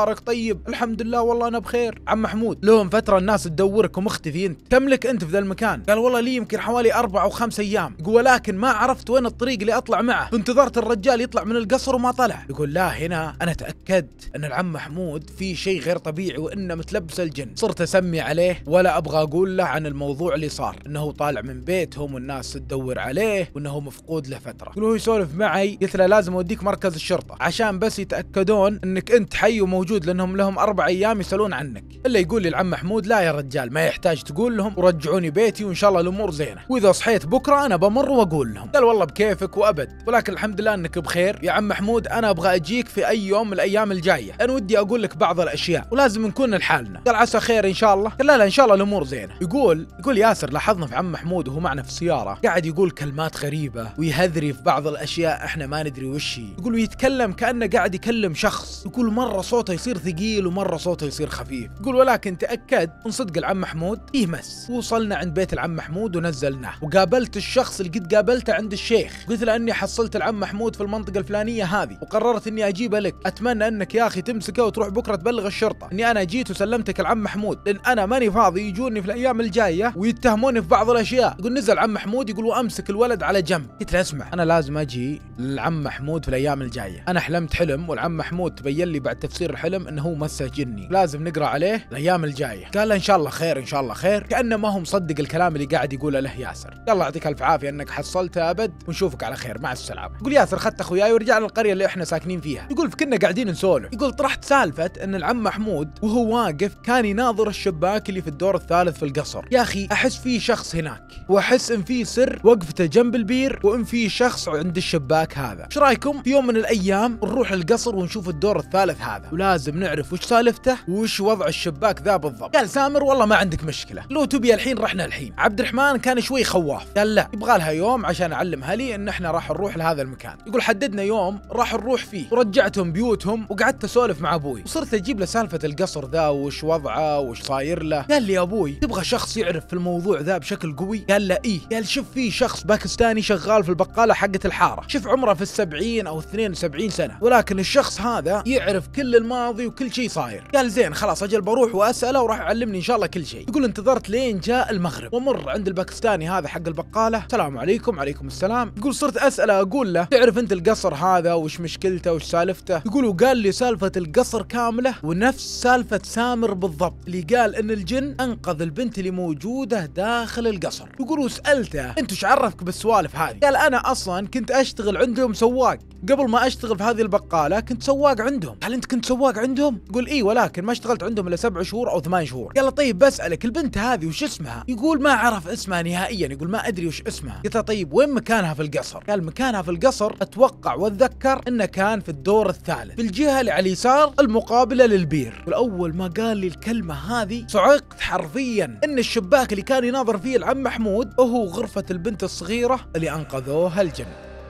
طيب؟ الحمد لله والله انا بخير. عم محمود لهم فتره الناس تدورك ومختفي، انت كم لك انت في ذا المكان؟ قال والله لي يمكن حوالي اربع او خمس ايام. يقول ولكن ما عرفت وين الطريق اللي اطلع معه، فانتظرت الرجال يطلع من القصر وما طلع. يقول لا هنا انا تاكدت ان العم محمود في شيء غير طبيعي وانه متلبس الجن. صرت اسمي عليه ولا ابغى اقول له عن الموضوع اللي صار، انه طالع من بيتهم والناس تدور عليه وانه مفقود له فتره. يقول هو يسولف معي، قلت له لازم اوديك مركز الشرطه عشان بس يتاكدون انك انت حي وموجود، لانهم لهم اربع ايام يسالون عنك. الا يقول لي العم محمود لا يا رجال ما يحتاج تقول لهم، ورجعوني بيتي وان شاء الله الامور زينه، واذا صحيت بكره انا بمر واقول لهم. قال والله بكيفك وابد، ولكن الحمد لله انك بخير يا عم محمود. انا ابغى اجيك في اي يوم من الايام الجايه، انا ودي اقول لك بعض الاشياء ولازم نكون لحالنا. قال عسى خير ان شاء الله. قال لا لا ان شاء الله الامور زينه. يقول يقول ياسر لاحظنا في عم محمود وهو معنا في السياره قاعد يقول كلمات غريبه ويهذري في بعض الاشياء احنا ما ندري وش هي. يقول ويتكلم كانه قاعد يكلم شخص، يقول مره صوته يصير ثقيل ومره صوته يصير خفيف. يقول ولكن تاكد من صدق العم محمود فيه مس. وصلنا عند بيت العم محمود ونزلناه، وقابلت الشخص اللي قد قابلته عند الشيخ، قلت له اني حصلت العم محمود في المنطقه الفلانيه هذه وقررت اني اجيبه لك، اتمنى انك يا اخي تمسكه وتروح بكره تبلغ الشرطه اني انا جيت وسلمتك العم محمود، لان انا ماني فاضي يجوني في الايام الجايه ويتهموني في بعض الاشياء. يقول نزل عم محمود يقول وامسك الولد على جنب. قلت له اسمع انا لازم اجي للعم محمود في الايام الجايه، انا حلمت حلم والعم محمود تبين لي بعد تفسير الحلم انه هو مسه جني، لازم نقرا عليه الايام الجايه. قال ان شاء الله خير ان شاء الله خير، كانه ما هو مصدق الكلام اللي قاعد يقوله له ياسر. يلا يعطيك الف عافيه انك حصلته ابد ونشوفك على خير مع السلامه. يقول ياسر خدت اخوياي ورجعنا القريه اللي احنا ساكنين فيها. يقول كنا قاعدين نسولف، يقول طرحت سالفه ان العم محمود وهو واقف كان يناظر الشباك اللي في الدور الثالث في القصر. يا اخي احس في شخص هناك واحس ان في سر وقفته جنب البير وان في شخص عند الشباك هذا. ايش رايكم في يوم من الايام نروح القصر ونشوف الدور الثالث هذا ولازم نعرف وش سالفته وش وضع الشباك ذا بالضبط. قال سامر والله ما عندك مشكله، لو تبي الحين رحنا الحين. عبد الرحمن كان شوي خواف، قال لا يبغى لها يوم عشان اعلم هلي ان احنا راح نروح لهذا المكان. يقول حددنا يوم راح نروح فيه ورجعتهم بيوتهم وقعدت اسولف مع ابوي وصرت اجيب له سالفه القصر ذا وش وضعه وش صاير له. قال لي يا ابوي تبغى شخص يعرف في الموضوع ذا بشكل قوي؟ قال له ايه. قال شوف في شخص باكستاني شغال في البقاله حقه الحاره، شوف عمره في السبعين او اثنين وسبعين سنه، ولكن الشخص هذا يعرف كل الماضي وكل شيء صاير. قال زين خلاص اجل بروح واساله وراح يعلمني ان شاء الله كل شيء. يقول انتظرت لين جاء المغرب ومر عند الباكستاني هذا حق البقاله، السلام عليكم. عليكم السلام. يقول صرت اساله اقول له تعرف انت القصر هذا وش مشكلته وش سالفته؟ يقول وقال لي سالفه القصر كامله ونفس سالفه سامر بالضبط، اللي قال ان الجن انقذ البنت اللي موجوده داخل القصر. يقول وسالته انت ايش عرفك بالسوالف هذه؟ قال انا اصلا كنت اشتغل عندهم سواق، قبل ما اشتغل في هذه البقاله كنت سواق عندهم. قال انت كنت سواق عندهم؟ يقول اي ولكن ما اشتغلت عندهم الا سبع شهور او ثمان شهور. قال طيب بسالك البنت هذه وش اسمها؟ يقول ما عرف اسمها نهائيا، يقول ما ادري وش اسمها. قلت له طيب وين مكانها في القصر؟ قال مكانها في القصر اتوقع واتذكر انه كان في الدور الثالث في الجهه اللي على اليسار المقابله للبير. واول ما قال لي الكلمه هذه صعقت حرفيا ان الشباك اللي كان يناظر فيه العم محمود وهو غرفه البنت الصغيره اللي انقذوها الجن.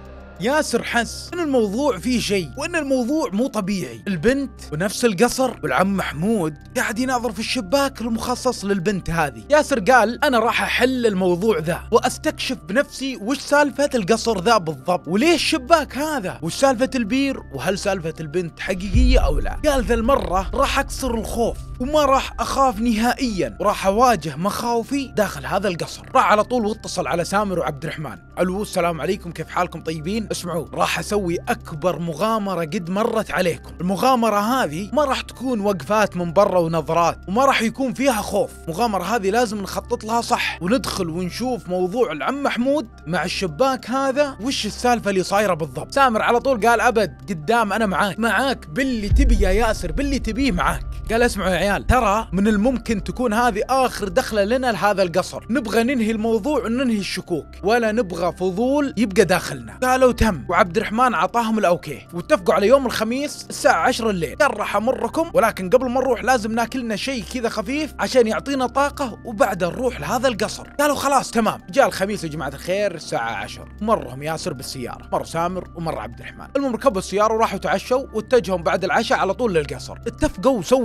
ياسر حس ان الموضوع فيه شيء وان الموضوع مو طبيعي، البنت ونفس القصر والعم محمود قاعد يناظر في الشباك المخصص للبنت هذه. ياسر قال انا راح احل الموضوع ذا واستكشف بنفسي وش سالفه القصر ذا بالضبط وليش الشباك هذا وش سالفه البير وهل سالفه البنت حقيقيه او لا. قال ذا المره راح اكسر الخوف وما راح اخاف نهائيا وراح اواجه مخاوفي داخل هذا القصر. راح على طول واتصل على سامر وعبد الرحمن، الو السلام عليكم كيف حالكم طيبين؟ اسمعوا راح اسوي اكبر مغامره قد مرت عليكم، المغامره هذه ما راح تكون وقفات من برا ونظرات وما راح يكون فيها خوف، المغامره هذه لازم نخطط لها صح وندخل ونشوف موضوع العم محمود مع الشباك هذا وش السالفه اللي صايره بالضبط. سامر على طول قال ابد قدام انا معاك معاك باللي تبي يا ياسر باللي تبيه معاك. قال اسمعوا يا عيال ترى من الممكن تكون هذه اخر دخله لنا لهذا القصر، نبغى ننهي الموضوع وننهي الشكوك ولا نبغى فضول يبقى داخلنا. قالوا تم وعبد الرحمن عطاهم الاوكي واتفقوا على يوم الخميس الساعه عشرة الليل. قال راح امركم ولكن قبل ما نروح لازم ناكلنا شيء كذا خفيف عشان يعطينا طاقه وبعدها نروح لهذا القصر. قالوا خلاص تمام. جاء الخميس يا جماعه الخير الساعه عشرة مرهم ياسر بالسياره، مر سامر ومر عبد الرحمن. المهم ركبوا السياره وراحوا تعشوا واتجهوا بعد العشاء على طول للقصر. اتفقوا وسووا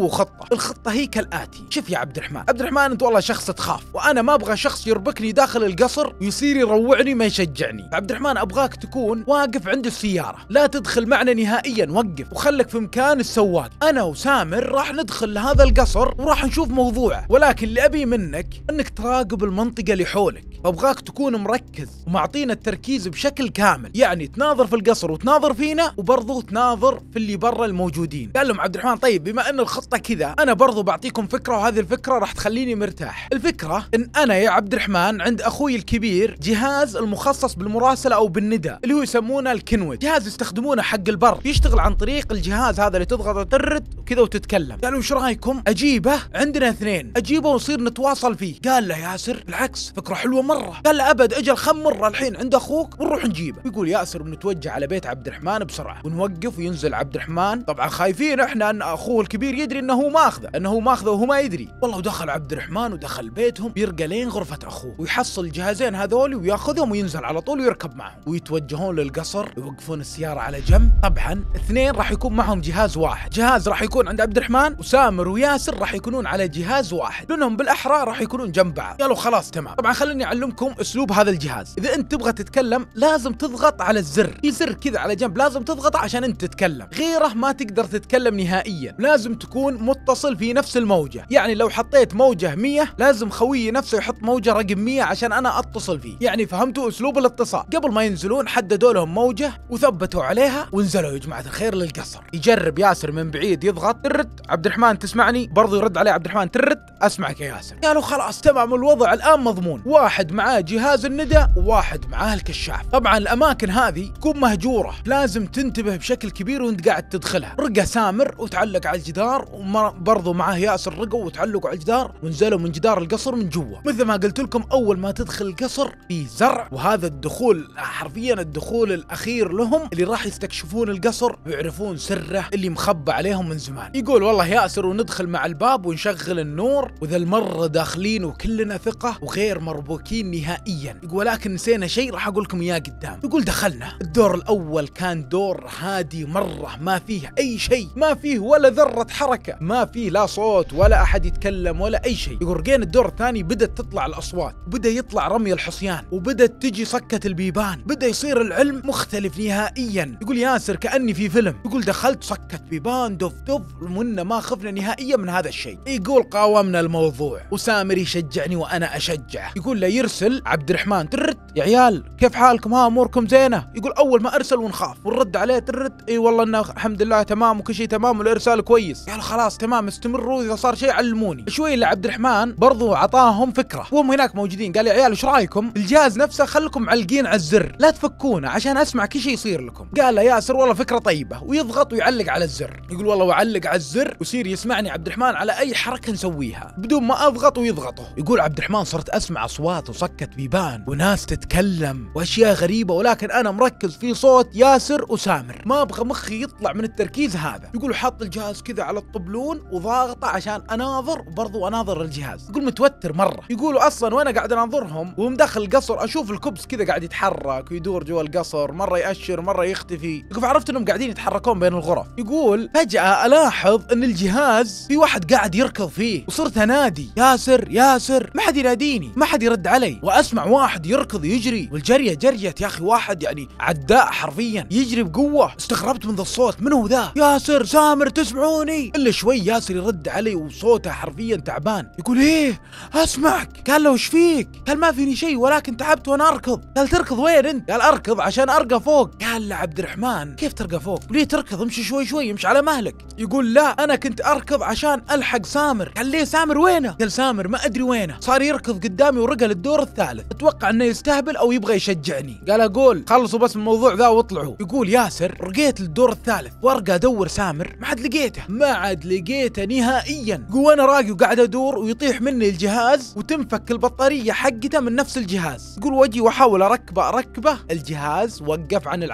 خطة. الخطة هي كالآتي. شوف يا عبد الرحمن، عبد الرحمن انت والله شخص تخاف، وانا ما ابغى شخص يربكني داخل القصر ويصير يروعني ما يشجعني. عبد الرحمن ابغاك تكون واقف عند السيارة، لا تدخل معنا نهائيا، وقف وخلك في مكان السواق. انا وسامر راح ندخل لهذا القصر وراح نشوف موضوعه، ولكن اللي ابي منك انك تراقب المنطقة اللي حولك. ابغاك تكون مركز ومعطينا التركيز بشكل كامل، يعني تناظر في القصر وتناظر فينا وبرضه تناظر في اللي برا الموجودين. قال لهم عبد الرحمن طيب بما ان الخطة كذا انا برضه بعطيكم فكرة، وهذه الفكرة راح تخليني مرتاح. الفكرة ان انا يا عبد الرحمن عند اخوي الكبير جهاز المخصص بالمراسلة او بالنداء اللي هو يسمونه الكنود، جهاز يستخدمونه حق البر، يشتغل عن طريق الجهاز هذا اللي تضغط ترد وكذا وتتكلم. قالوا ايش رايكم اجيبه؟ عندنا اثنين، اجيبه ونصير نتواصل فيه. قال له ياسر بالعكس فكرة حلوة مرة. قال له ابد اجل خم مرة الحين عند اخوك ونروح نجيبه. يقول ياسر بنتوجه على بيت عبد الرحمن بسرعة ونوقف وينزل عبد الرحمن، طبعا خايفين احنا ان اخوه الكبير يدري انه هو ماخذه، انه هو ماخذه وهو ما يدري. والله ودخل عبد الرحمن ودخل بيتهم، يرقى لين غرفة اخوه ويحصل الجهازين هذول وياخذهم وينزل على طول ويركب معهم ويتوجهون للقصر، يوقفون السيارة على جنب. طبعا اثنين راح يكون معهم جهاز واحد، جهاز راح يكون عند عبد الرحمن، وسامر وياسر راح يكونون على جهاز واحد، لانهم بالاحرى راح يكونون جنب بعض. قالوا خلاص تمام. طبعا خليني اعلمكم اسلوب هذا الجهاز. اذا انت تبغى تتكلم لازم تضغط على الزر، في زر كذا على جنب لازم تضغط عشان انت تتكلم، غيره ما تقدر تتكلم نهائيا. لازم تكون متصل في نفس الموجة، يعني لو حطيت موجة مية لازم خويي نفسه يحط موجة رقم مية عشان انا اتصل فيه. يعني فهمتوا اسلوب الاتصال؟ قبل ما ينزلون حددوا لهم موجة وثبتوا عليها ونزلوا يا جماعة الخير للقصر. يجرب ياسر من بعيد يضغط ترد، عبد الرحمن تسمعني؟ برضو يرد عليه عبد الرحمن ترد، اسمعك يا ياسر. قالوا خلاص تمام الوضع الان مضمون، واحد معاه جهاز النداء وواحد معاه الكشاف. طبعا الاماكن هذه تكون مهجورة، لازم تنتبه بشكل كبير وانت قاعد تدخلها. رقى سامر وتعلق على الجدار، وبرضو معاه ياسر رقوا وتعلقوا على الجدار ونزلوا من جدار القصر من جوا. مثل ما قلت لكم اول ما تدخل القصر في زرع، وهذا الدخول حرفيا الدخول الاخير لهم اللي راح يستكشفون القصر ويعرفون سره اللي مخبى عليهم من زمان. يقول والله ياسر وندخل مع الباب ونشغل النور، وذا المرة داخلين وكلنا ثقة وغير مربوكين نهائيا. يقول ولكن نسينا شيء راح اقول لكم اياه قدام. يقول دخلنا الدور الاول كان دور هادي مرة، ما فيه اي شيء، ما فيه ولا ذرة حركة، ما فيه لا صوت ولا احد يتكلم ولا اي شيء. يقول رجينا الدور الثاني بدأت تطلع الاصوات، وبدأ يطلع رمي الحصيان، وبدأت تجي صكة البيبان، بدأ يصير العلم مختلف نهائيا. يقول ياسر كأني في فيلم. يقول دخلت صكة بيبان دف دف ومنا ما خفنا نهائيا من هذا الشيء. يقول قاومنا الموضوع وسامر يشجعني وانا اشجعه. يقول له يرسل عبد الرحمن ترد يا عيال كيف حالكم، ها اموركم زينه؟ يقول اول ما ارسل ونخاف ونرد عليه ترد اي والله انه الحمد لله تمام وكل شيء تمام والارسال كويس. قال خلاص تمام استمروا، اذا صار شيء علموني. شوي لعبد الرحمن برضو عطاهم فكره وهم هناك موجودين، قال يا عيال ايش رايكم الجهاز نفسه خلكم معلقين على الزر لا تفكونه عشان اسمع كل شيء يصير لكم. قال له ياسر والله فكره طيبه، ويضغط ويعلق على الزر. يقول والله وعلق على الزر ويصير يسمعني عبد الرحمن على اي حركه نسويها بدون ما اضغط ويضغطه. يقول عبد الرحمن صرت اسمع اصوات وصكه بيبان وناس تتكلم واشياء غريبه، ولكن انا مركز في صوت ياسر وسامر، ما ابغى مخي يطلع من التركيز هذا. يقول حاط الجهاز كذا على الطبلون وضاغطه عشان اناظر وبرضو اناظر الجهاز. يقول متوتر مره. يقولوا اصلا وانا قاعد اناظرهم وهم داخل القصر اشوف الكبس كذا قاعد يتحرك ويدور جوا القصر، مره يأشر مره يختفي. يقول عرفت انهم قاعدين يتحركون بين الغرف. يقول فجأة الاحظ ان الجهاز في واحد قاعد يركض فيه، وصرت انادي ياسر ياسر ما حد يناديني، ما حد يرد علي، واسمع واحد يركض يجري، والجريه جريه يا اخي واحد يعني عداء حرفيا يجري بقوه. استغربت من ذا الصوت، من هو ذا؟ ياسر سامر تسمعوني؟ الا شوي ياسر يرد علي وصوته حرفيا تعبان. يقول ايه اسمعك. قال له وش فيك؟ قال ما فيني شيء ولكن تعبت وانا اركض. قال تركض وين انت؟ قال اركض عشان ارقى فوق. قال له عبد الرحمن كيف ترقى فوق؟ ليه تركض؟ امشي شوي شوي امشي على مهلك. يقول لا انا كنت اركض عشان الحق سامر. قال ليه سامر وينه؟ قال سامر ما ادري وينه، صار يركض قدامي ورقى للدور الثالث، اتوقع انه يستهبل او يبغى يشجعني. قال اقول خلصوا بس من الموضوع ذا واطلعوا. يقول ياسر رقيت للدور الثالث وارقى ادور سامر ما عاد لقيته، ما عاد لقيته نهائيا. يقول انا راقي وقاعد ادور ويطيح مني الجهاز وتنفك البطاريه حقته من نفس الجهاز. يقول واجي واحاول اركبه اركبه الجهاز وقف عن العمل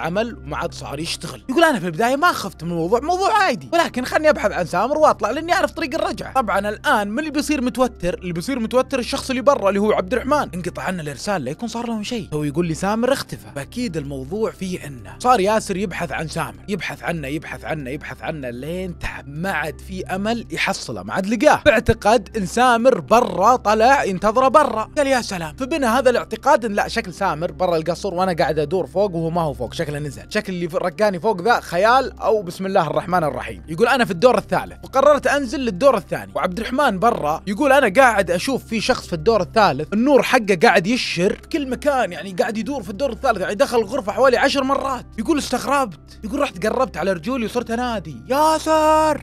العمل وما عاد صار يشتغل. يقول انا في البدايه ما خفت من الموضوع، موضوع عادي، ولكن خلني ابحث عن سامر واطلع لاني اعرف طريق الرجعه. طبعا الان من اللي بيصير متوتر؟ اللي بيصير متوتر الشخص اللي برا اللي هو عبد الرحمن. انقطع عنا الارسال لا يكون صار لهم شيء. هو يقول لي سامر اختفى، فاكيد الموضوع فيه انه صار ياسر يبحث عن سامر، يبحث عنه يبحث عنه يبحث عنه لين تعب، ما عاد في امل يحصله، ما عاد لقاه، باعتقاد ان سامر برا طلع ينتظره برا. قال يا سلام، فبنى هذا الاعتقاد ان لا شكل سامر برا القصر وانا قاعد ادور فوق وهو ما هو فوق، شكله نزل، شكل اللي رقاني فوق ذا خيال او بسم الله الرحمن الرحيم. يقول انا في الدور الثالث وقررت انزل للدور الثاني، وعبد الرحمن برا يقول انا قاعد اشوف في شخص في الدور الثالث النور حقه قاعد يشر في كل مكان، يعني قاعد يدور في الدور الثالث، يعني دخل الغرفه حوالي عشر مرات. يقول استغربت، يقول رحت قربت على رجولي وصرت انادي ياسر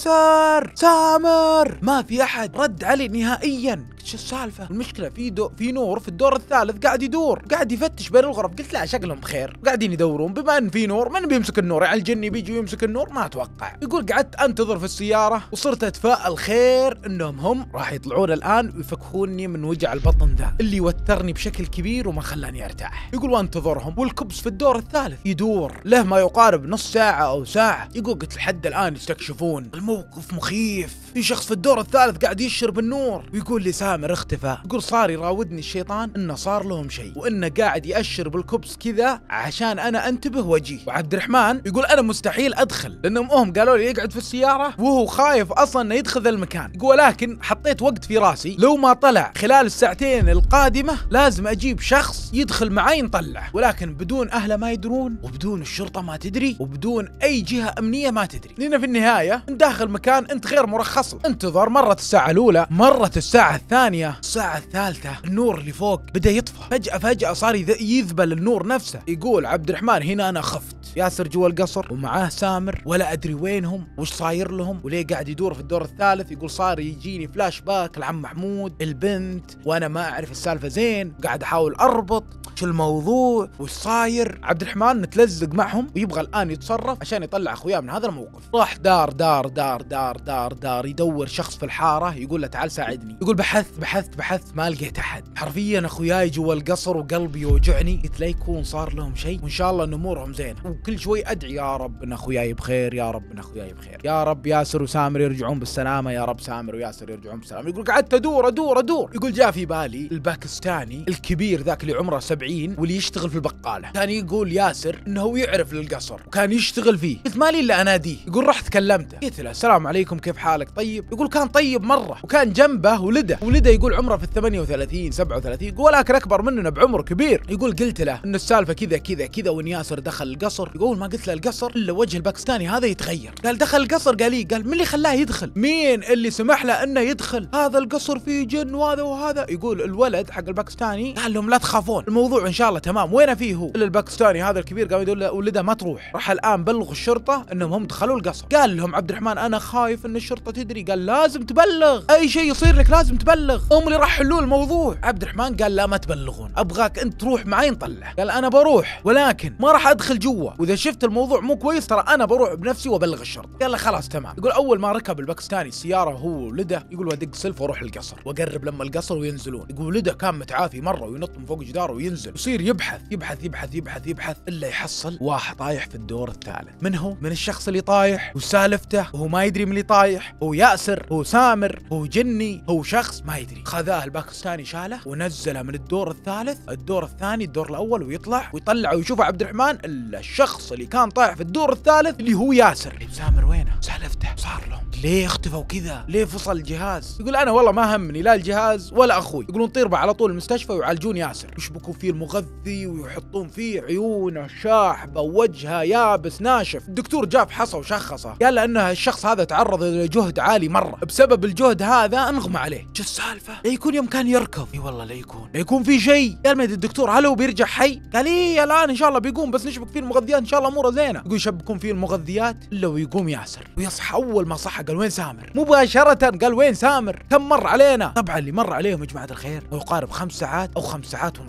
ياسر سامر، ما في احد رد علي نهائيا. شو السالفه؟ المشكله في دو في نور في الدور الثالث قاعد يدور، قاعد يفتش بين الغرف. قلت لا شكلهم بخير، قاعدين يدورون، بما ان في نور من بيمسك النور؟ يعني الجني بيجي ويمسك النور؟ ما اتوقع. يقول قعدت انتظر في السياره وصرت اتفائل خير انهم هم راح يطلعون الان ويفكهوني من وجع البطن ذا اللي وترني بشكل كبير وما خلاني ارتاح. يقول وانتظرهم والكبس في الدور الثالث يدور له ما يقارب نص ساعه او ساعه. يقول قلت لحد الان يستكشفون، الموقف مخيف، في شخص في الدور الثالث قاعد يشر بالنور. ويقول لي سامر اختفى. يقول صار يراودني الشيطان انه صار لهم شيء وانه قاعد يأشر بالكبس كذا عشان انا انتبه واجيه. وعبد الرحمن يقول انا مستحيل ادخل لانهم هم قالوا لي يقعد في السياره وهو خايف اصلا انه يدخل ذا المكان. يقول ولكن حطيت وقت في راسي لو ما طلع خلال الساعتين القادمه لازم اجيب شخص يدخل معي نطلع، ولكن بدون اهله ما يدرون وبدون الشرطه ما تدري وبدون اي جهه امنيه ما تدري، لان في النهايه انت داخل مكان انت غير مرخص له. انتظر، مرت الساعه الاولى، مرت الساعه الثانيه، الساعه الثالثه، النور اللي فوق بدا يطفى فجاه فجاه صار يذبل النور نفسه. يقول عبد الرحمن هنا انا خفت، ياسر جوا القصر ومعاه سامر ولا ادري وينهم وش صاير لهم وليه قاعد يدور في الدور الثالث. يقول صار يجيني فلاش باك لعم محمود البنت وانا ما اعرف السالفه زين، قاعد احاول اربط شو الموضوع وش صاير. عبد الرحمن متلزق معهم ويبغى الان يتصرف عشان يطلع اخوياه من هذا الموقف. راح دار دار دار دار دار دار يدور شخص في الحاره، يقول له تعال ساعدني. يقول بحثت بحثت بحثت ما لقيت احد، حرفيا اخوياي جوا القصر وقلبي يوجعني. قلت لا يكون صار لهم شيء وان شاء الله ان امورهم زينه، وكل شوي ادعي يا رب ان اخوياي بخير، يا رب ان اخوياي بخير، يا رب ياسر وسامر يرجعون بالسلامه، يا رب سامر وياسر يرجعون بالسلامه. يقول قعدت ادور ادور ادور. يقول جاء في بالي الباكستاني الكبير ذاك اللي عمره سبعين واللي يشتغل في البقاله، كان يقول ياسر انه هو يعرف للقصر وكان يشتغل فيه. قلت مالي الا اناديه. يقول رحت كلمته، قلت له السلام عليكم كيف حالك طيب؟ يقول كان طيب مره، وكان جنبه ولده، ولده يقول عمره في الثمانية وثلاثين سبعة وثلاثين، يقول ولكن اكبر مننا بعمر كبير. يقول قلت له ان السالفه كذا كذا كذا وان ياسر دخل القصر. يقول ما قلت له القصر الا وجه الباكستاني هذا يتغير. قال دخل القصر؟ قال لي قال من اللي خلاه يدخل؟ مين اللي سمح له انه يدخل؟ هذا القصر فيه جن وهذا وهذا. يقول الولد حق الباكستاني قال لهم لا تخافون الموضوع ان شاء الله تمام، وين فيه هو؟ الا الباكستاني هذا الكبير قام يقول له ولده ما تروح، راح الان بلغوا الشرطه انهم هم دخلوا القصر. قال لهم عبد الرحمن انا خايف ان الشرطه تدري. قال لازم تبلغ، اي شيء يصير لك لازم تبلغ، هم اللي راح يحلون الموضوع. عبد الرحمن قال لا ما تبلغون، ابغاك انت تروح معي نطلع. قال انا بروح ولكن ما راح ادخل جوا، واذا شفت الموضوع مو كويس ترى انا بروح بنفسي وابلغ الشرطه. قال له خلاص تمام. يقول اول ما ركب الباكستاني السياره هو ولده، يقول وادق سلف واروح القصر واقرب لما القصر وينزلون. يقول ولده كان متعافي مره وينط من فوق جداره وينزل، يصير يبحث يبحث يبحث يبحث يبحث الا يحصل واحد طايح في الدور الثالث. من هو؟ من الشخص اللي طايح وسالفته وهو ما يدري من اللي طايح، هو ياسر، هو سامر، هو جني، هو شخص ما يدري. خذاه الباكستاني شاله ونزله من الدور الثالث الدور الثاني الدور الاول ويطلع ويطلع ويشوف عبد الرحمن الا الشخص اللي كان طايح في الدور الثالث اللي هو ياسر. اللي سامر وينه؟ سالفته صار له ليه اختفى وكذا؟ ليه فصل الجهاز؟ يقول انا والله ما همني لا الجهاز ولا اخوي. يقولون طير على طول المستشفى ويعالجون ياسر، يشبكون فيه المغذي ويحطون فيه عيونه شاحبه ووجهه يابس ناشف. الدكتور جاء فحصه وشخصه، قال له ان الشخص هذا تعرض لجهد عالي مره، بسبب الجهد هذا انغمى عليه. شو السالفه؟ لا يكون يوم كان يركض. اي والله لا يكون لا يكون في شيء. قال مد الدكتور هل هو بيرجع حي؟ قال ايه الان ان شاء الله بيقوم، بس نشبك فيه المغذيات ان شاء الله اموره زينه. يقول يشبكون فيه المغذيات الا ويقوم ياسر ويصحى. اول ما صحى قال وين سامر؟ مباشره قال وين سامر؟ كم مر علينا؟ طبعا اللي مر عليهم يا جماعه الخير هو يقارب خمس ساعات او خمس ساعات ونص. قال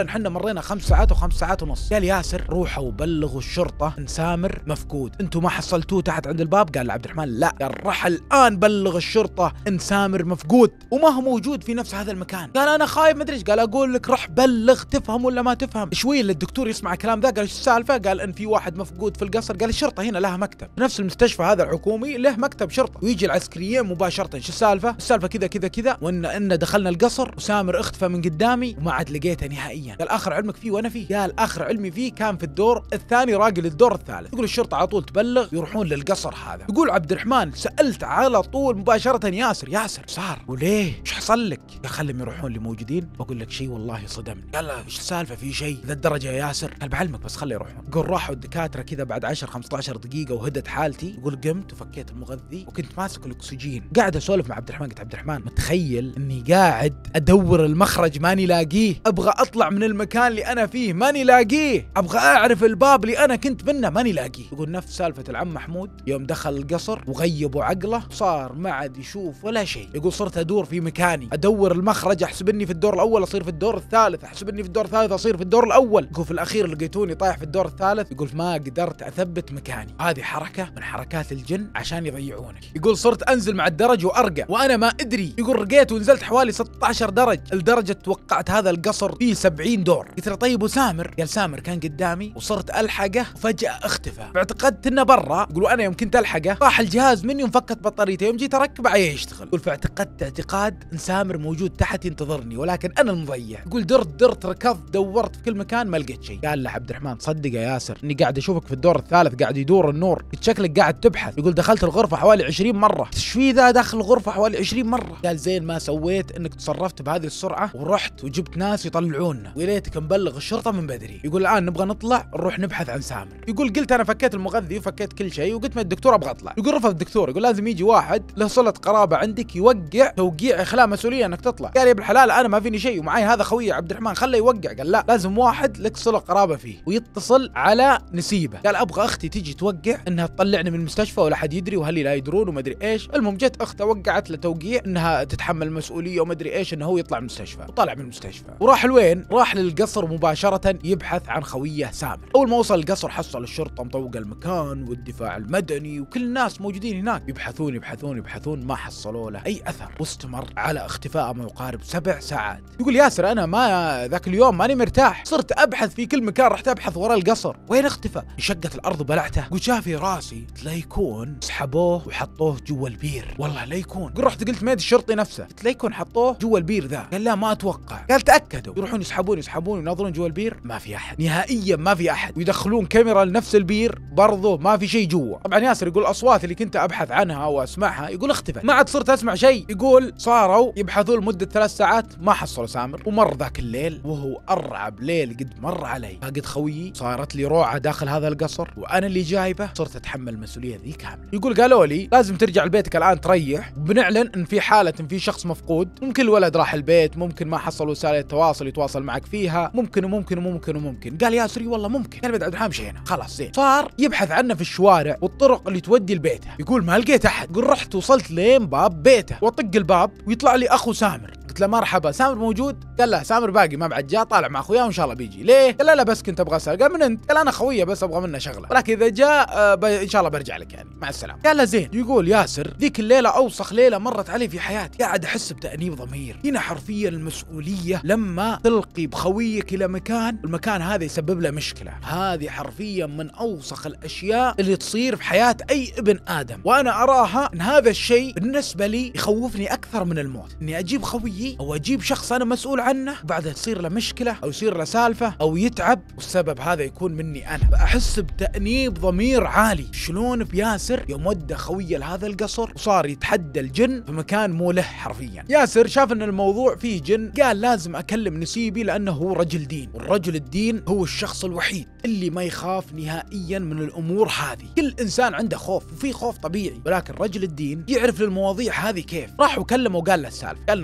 تقريبا حنا مرينا خمس ساعات وخمس ساعات ونص. قال ياسر روحوا بلغوا الشرطه ان سامر مفقود، انتم ما حصلتوه تحت عند الباب؟ قال عبد الرحمن لا. قال راح الان بلغ الشرطه ان سامر مفقود وما هو موجود في نفس هذا المكان. قال انا خايف ما ادري ايش. قال اقول لك رح بلغ، تفهم ولا ما تفهم؟ شوي اللي الدكتور يسمع الكلام ذا. قال ايش السالفه؟ قال ان في واحد مفقود في القصر. قال الشرطه هنا لها مكتب، نفس المستشفى هذا الحكومي له مكتب شرطه، ويجي العسكريين مباشره. شو السالفه؟ السالفه كذا كذا كذا، وان ان دخلنا القصر وسامر اختفى من قدامي وما عاد لقيته نهائيا. قال اخر علمك فيه وانا فيه؟ قال اخر علمي فيه كان في الدور الثاني راقل الدور الثالث. يقول الشرطه على طول تبلغ يروحون للقصر هذا. يقول عبد الرحمن سالت على طول مباشره ياسر، ياسر صار وليه؟ ايش حصل لك؟ قال خلهم يروحون اللي موجودين بقول لك شيء والله صدمني. قال له ايش السالفه؟ في شيء ذا الدرجه يا ياسر؟ قال بعلمك بس خليه يروحون. يقول راحوا الدكاتره كذا بعد عشر خمسة عشر دقيقه وهدت حالتي. يقول قمت وفكيت المغذي وكنت ماسك الاكسجين قاعد اسولف مع عبد الرحمن. قلت عبد الرحمن متخيل اني قاعد ادور المخرج ماني لاقيه، ابغى اطلع من المكان اللي انا فيه ماني لاقيه، ابغى اعرف الباب اللي انا كنت منه ماني لاقيه. يقول نفس سالفه العم محمود يوم دخل القصر وغيبوا عقله صار ما عاد يشوف ولا شيء. يقول صرت ادور في مكاني ادور المخرج، احسب اني في الدور الاول اصير في الدور الثالث، احسب اني في الدور الثالث اصير في الدور الاول. يقول في الاخير لقيتوني طايح في الدور الثالث. يقول ما قدرت اثبت مكاني. هذه حركه من حركات الجن عشان يضيعونك. يقول صرت انزل مع الدرج وارقى وانا ما ادري. يقول رقيت ونزلت حوالي ستة عشر درج، الدرجه توقعت هذا القصر فيه سبعين دور. قلت له طيب وسامر؟ قال سامر كان قدامي وصرت الحقه وفجاه اختفى، فاعتقدت انه برا. يقولوا انا يوم كنت الحقه راح الجهاز مني وانفكت بطاريته، يوم جيت اركبه عليه يشتغل. يقول فاعتقدت اعتقاد ان سامر موجود تحت ينتظرني ولكن انا المضيع. يقول درت درت ركضت دورت في كل مكان ما لقيت شيء. قال له عبد الرحمن صدق يا ياسر اني قاعد اشوفك في الدور الثالث قاعد يدور النور، شكلك قاعد تبحث. يقول دخلت الغرفه حوالي عشرين مره. ايش في ذا داخل الغرفه حوالي عشرين مره؟ قال زين ما سويت انك تصرفت بهذه السرعه ورحت وجبت ناس يطلعونا، وليتك مبلغ الشرطه من بدري. يقول الان نبغى نطلع نروح نبحث عن سامر. يقول قلت انا فكيت المغذي وفكيت كل شيء وقلت من الدكتور ابغى اطلع. يقول رفض الدكتور، يقول لازم يجي واحد له صله قرابه عندك يوقع توقيع اخلاء مسؤوليه انك تطلع. قال يا ابن الحلال انا ما فيني شيء ومعي هذا خوي عبد الرحمن خله يوقع. قال لا لازم واحد لك صله قرابه فيه ويتصل على نسيبه. قال ابغى اختي تجي توقع انها تطلعني من المستشفى ولا حد يدري واهلي لا يدرون وما ادري ايش. المهم جت اخته وقعت له توقيع انها تتحمل المسؤوليه وما ادري ايش انه هو يطلع من المستشفى، وطلع من المستشفى وراح لوين؟ راح للقصر مباشره يبحث عن خويه سامر. اول ما وصل القصر حصل الشرطه مطوقه المكان والدفاع المدني وكل الناس موجودين هناك يبحثون يبحثون يبحثون ما حصلوا له اي اثر، واستمر على اختفاء ما يقارب سبع ساعات. يقول ياسر انا ما ذاك اليوم ماني مرتاح، صرت ابحث في كل مكان، رحت ابحث وراء القصر وين اختفى؟ انشقت الارض وبلعته. يقول شافي راسي لا يكون سحبوه وحطوه جوا البير، والله لا يكون. يقول رحت قلت ميد الشرطي نفسه، قلت لا يكون حطوه جوا البير ذا. قال لا ما اتوقع. قال تاكدوا. يروحون يسحبون يسحبون ويناظرون جوا البير ما في احد نهائيا، ما في احد، ويدخلون كاميرا لنفس البير برضه ما في شيء جوا. طبعا ياسر يقول الاصوات اللي كنت ابحث عنها واسمعها يقول اختفت، ما عاد صرت اسمع شيء. يقول صاروا يبحثون لمده ثلاث ساعات ما حصلوا سامر، ومر ذاك الليل وهو ارعب ليل قد مر علي. فقد خويي صارت لي روعه داخل هذا القصر وانا اللي جايبه، صرت اتحمل المسؤوليه ذي كامله. يقول قالوا لي لازم ترجع لبيتك الان تريح، وبنعلن ان في حاله ان في شخص مفقود، ممكن الولد راح البيت، ممكن ما حصل وسائل التواصل يتواصل معك فيها، ممكن وممكن وممكن وممكن. قال ياسري والله ممكن. قال بعد عبد الرحمن مشينا خلاص زين. صار يبحث عنه في الشوارع والطرق اللي تودي لبيته. يقول ما لقيت احد. يقول رحت وصلت لين باب بيته واطق الباب ويطلع لي اخو سامر. قلت له مرحبا سامر موجود؟ قال لا سامر باقي ما بعد جاء، طالع مع اخوياه وان شاء الله بيجي. ليه؟ قال لا لا بس كنت ابغى اسال. قال من انت؟ قال انا خويه بس ابغى منه شغله، ولكن اذا جاء آه ان شاء الله برجع لك يعني مع السلامه. قال له زين. يقول ياسر ذيك الليله اوسخ ليله مرت علي في حياتي، قاعد احس بتانيب ضمير. هنا حرفيا المسؤوليه لما تلقي بخويك الى مكان، المكان هذا يسبب له مشكله. هذه حرفيا من اوسخ الاشياء اللي تصير في حياه اي ابن ادم، وانا اراها ان هذا الشيء بالنسبه لي يخوفني اكثر من الموت، اني اجيب خويي او اجيب شخص انا مسؤول عنه وبعدها تصير له مشكله او يصير له سالفه او يتعب والسبب هذا يكون مني انا. بحس بتانيب ضمير عالي. شلون بياسر يوم ودى خويه لهذا القصر وصار يتحدى الجن في مكان مو له حرفيا. ياسر شاف ان الموضوع فيه جن، قال لازم اكلم نسيبي لانه هو رجل دين، والرجل الدين هو الشخص الوحيد اللي ما يخاف نهائيا من الامور هذه. كل انسان عنده خوف وفي خوف طبيعي، ولكن رجل الدين يعرف المواضيع هذه كيف. راح وكلمه وقال له السالفه، قال له صار لي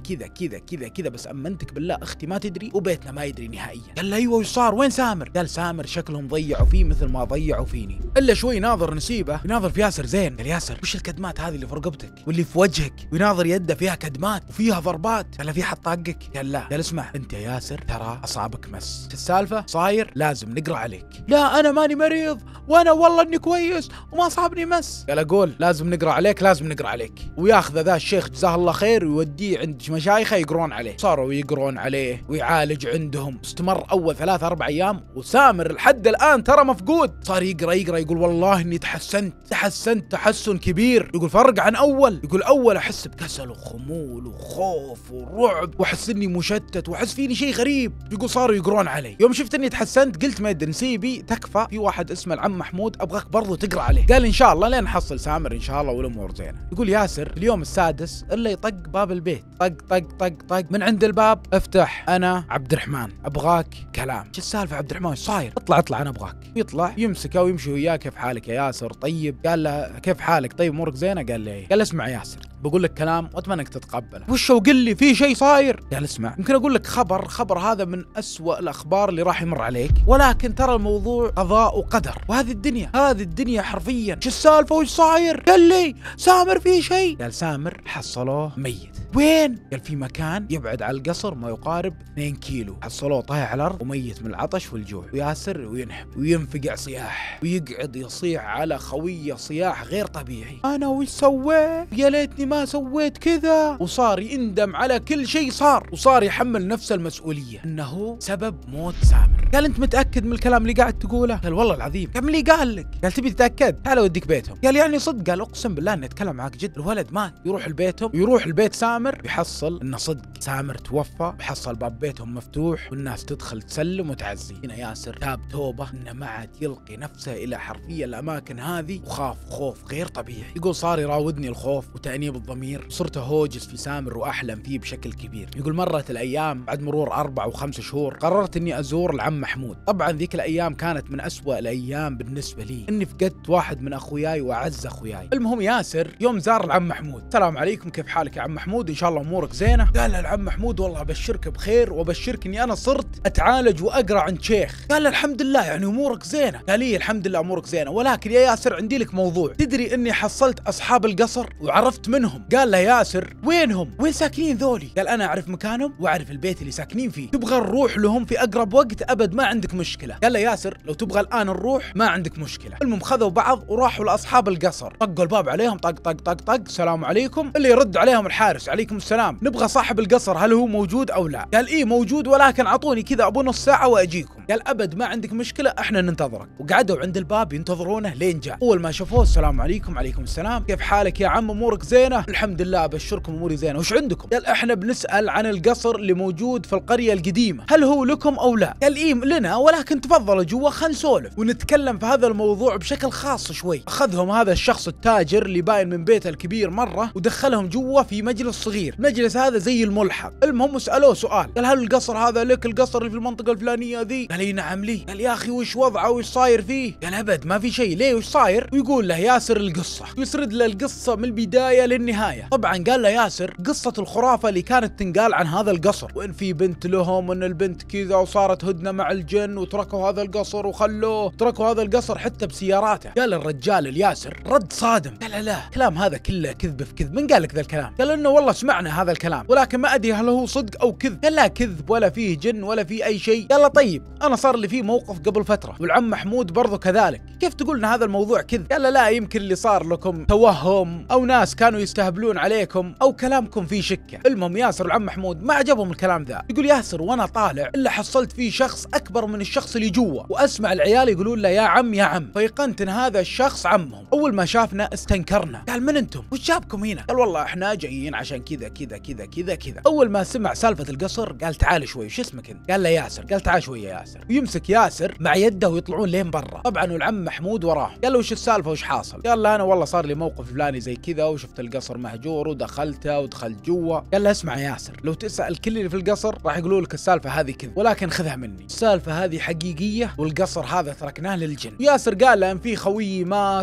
كذا كذا كذا كذا، بس امنتك بالله اختي ما تدري وبيتنا ما يدري نهائيا. قال له ايوه وش صار؟ وين سامر؟ قال سامر شكلهم ضيعوا فيه مثل ما ضيعوا فيني. الا شوي ناظر نسيبه يناظر في ياسر زين. قال ياسر وش الكدمات هذه اللي في رقبتك واللي في وجهك؟ ويناظر يده فيها كدمات وفيها ضربات. قال له في حد طاقك؟ قال لا. قال اسمع انت يا ياسر ترى اصابك مس، شو السالفه؟ صاير لازم نقرا عليك. لا انا ماني مريض وانا والله اني كويس وما صابني مس. قال اقول لازم نقرا عليك لازم نقرا عليك. وياخذ ذا الشيخ جزاه الله خير ويوديه عند مشايخه يقرون عليه. صاروا يقرون عليه ويعالج عندهم. استمر اول ثلاث اربع ايام وسامر لحد الان ترى مفقود. صار يقرا يقرا يقول والله اني تحسنت تحسنت تحسن كبير. يقول فرق عن اول. يقول اول احس بكسل وخمول وخوف ورعب واحس اني مشتت واحس فيني شيء غريب. يقول صاروا يقرون علي. يوم شفت اني تحسنت قلت ما يدري نسيبي تكفى في واحد اسمه العم محمود ابغاك برضو تقرا عليه. قال ان شاء الله لين نحصل سامر ان شاء الله والامور زينه. يقول ياسر اليوم السادس الا يطق باب البيت، طق طق طق طق من عند الباب. افتح انا عبد الرحمن ابغاك كلام. شو السالفه عبد الرحمن ايش صاير؟ اطلع اطلع انا ابغاك. يطلع يمسكه ويمشي وياه. كيف حالك يا ياسر؟ طيب. قال له كيف حالك؟ طيب امورك زينه؟ قال له قال اسمع ياسر بقول لك كلام واتمنى انك تتقبله. وش هو؟ قل لي في شيء صاير. قال اسمع يمكن اقول لك خبر، خبر هذا من أسوأ الاخبار اللي راح يمر عليك، ولكن ترى الموضوع قضاء وقدر وهذه الدنيا هذه الدنيا حرفيا. شو السالفه وش صاير؟ قال لي سامر في شيء. قال سامر حصلوه ميت. وين؟ قال في مكان يبعد على القصر ما يقارب اثنين كيلو، حصلوه طايح على الارض وميت من العطش والجوع. وياسر وينحب وينفقع صياح ويقعد يصيح على خويه صياح غير طبيعي. انا وش سويت؟ يا ليتني ما سويت كذا. وصار يندم على كل شيء صار وصار يحمل نفس المسؤوليه انه سبب موت سامر. قال انت متاكد من الكلام اللي قاعد تقوله؟ قال والله العظيم. قال من اللي قال لك؟ قال تبي تتاكد؟ تعال اوديك بيتهم. قال يعني صدق؟ قال اقسم بالله اني اتكلم معك جد. الولد مات. يروح لبيتهم ويروح البيت سامر بيحصل انه صدق سامر توفى. بيحصل باب بيتهم مفتوح والناس تدخل تسلم وتعزي. هنا ياسر تاب توبه انه ما عاد يلقي نفسه الى حرفيا الاماكن هذه وخاف خوف غير طبيعي. يقول صار يراودني الخوف وتأنيب الضمير وصرت هوجس في سامر واحلم فيه بشكل كبير. يقول مرت الايام بعد مرور اربع وخمس شهور قررت اني ازور العم محمود. طبعا ذيك الايام كانت من أسوأ الايام بالنسبه لي، اني فقدت واحد من اخوياي واعز اخوياي. المهم ياسر يوم زار العم محمود. السلام عليكم كيف حالك يا عم محمود؟ ان شاء الله امورك زينه. قال له العم محمود والله ابشرك بخير وابشرك اني انا صرت اتعالج واقرا عند شيخ. قال له الحمد لله يعني امورك زينه. قال لي الحمد لله امورك زينه، ولكن يا ياسر عندي لك موضوع. تدري اني حصلت اصحاب القصر وعرفت منهم. قال له ياسر وينهم؟ وين ساكنين ذولي؟ قال انا اعرف مكانهم واعرف البيت اللي ساكنين فيه. تبغى نروح لهم في اقرب وقت؟ ابد ما عندك مشكله. قال له ياسر لو تبغى الان نروح ما عندك مشكله. المهم خذوا بعض وراحوا لاصحاب القصر. طقوا الباب عليهم طق طق طق طق السلام عليكم. اللي يرد عليهم الحارس عليكم السلام، نبغى صاحب القصر هل هو موجود او لا؟ قال ايه موجود ولكن اعطوني كذا ابو نص ساعه واجيكم. قال ابد ما عندك مشكله احنا ننتظرك. وقعدوا عند الباب ينتظرونه لين جاء. اول ما شافوه السلام عليكم. عليكم السلام كيف حالك يا عم امورك زينه؟ الحمد لله ابشركم اموري زينه. وش عندكم؟ قال احنا بنسال عن القصر اللي موجود في القريه القديمه هل هو لكم او لا؟ قال ايه لنا ولكن تفضلوا جوا خلينا نسولف ونتكلم في هذا الموضوع بشكل خاص شوي. اخذهم هذا الشخص التاجر اللي باين من بيته الكبير مره ودخلهم جوا في مجلس صغير. المجلس هذا زي الملحق. المهم سالوه سؤال. قال هل القصر هذا لك؟ القصر اللي في المنطقه الفلانيه ذي؟ قال اي نعم لي. قال يا اخي وش وضعه وش صاير فيه؟ قال ابد ما في شيء. ليه وش صاير؟ ويقول له ياسر القصه، يسرد له القصه من البدايه للنهايه. طبعا قال له ياسر قصه الخرافه اللي كانت تنقال عن هذا القصر، وان في بنت لهم وان البنت كذا وصارت هدنه مع الجن وتركوا هذا القصر وخلوه تركوا هذا القصر حتى بسياراته. قال الرجال الياسر رد صادم. قال لا, لا كلام هذا كله كذب في كذب. من قال لك ذا الكلام؟ قال انه والله سمعنا هذا الكلام ولكن ما ادري هل هو صدق او كذب. قال لا كذب ولا فيه جن ولا فيه اي شيء. قال له طيب انا صار لي فيه موقف قبل فتره والعم محمود برضو كذلك، كيف تقول ان هذا الموضوع كذب؟ قال له لا يمكن اللي صار لكم توهم او ناس كانوا يستهبلون عليكم او كلامكم فيه شكه. المهم ياسر والعم محمود ما عجبهم الكلام ذا. يقول ياسر وانا طالع الا حصلت فيه شخص اكبر من الشخص اللي جوا واسمع العيال يقولون له يا عم يا عم، فيقنت ان هذا الشخص عمهم. اول ما شافنا استنكرنا. قال من انتم؟ وش جابكم هنا؟ قال والله احنا جايين عشان كذا كذا كذا كذا كذا. اول ما سمع سالفه القصر قال تعال شوي وش اسمك انت؟ قال له ياسر. قال تعال شوي يا ياسر. ويمسك ياسر مع يده ويطلعون لين برا. طبعا والعم محمود وراه. قال له وش السالفه وش حاصل؟ قال له انا والله صار لي موقف فلاني زي كذا وشفت القصر مهجور ودخلته ودخلت جوا. قال له اسمع يا ياسر لو تسال كل اللي في القصر راح يقولوا لك السالفه هذه كذا ولكن خذها مني، السالفه هذه حقيقيه والقصر هذا تركناه للجن. ياسر قال له ان في خويي مات وفي ناس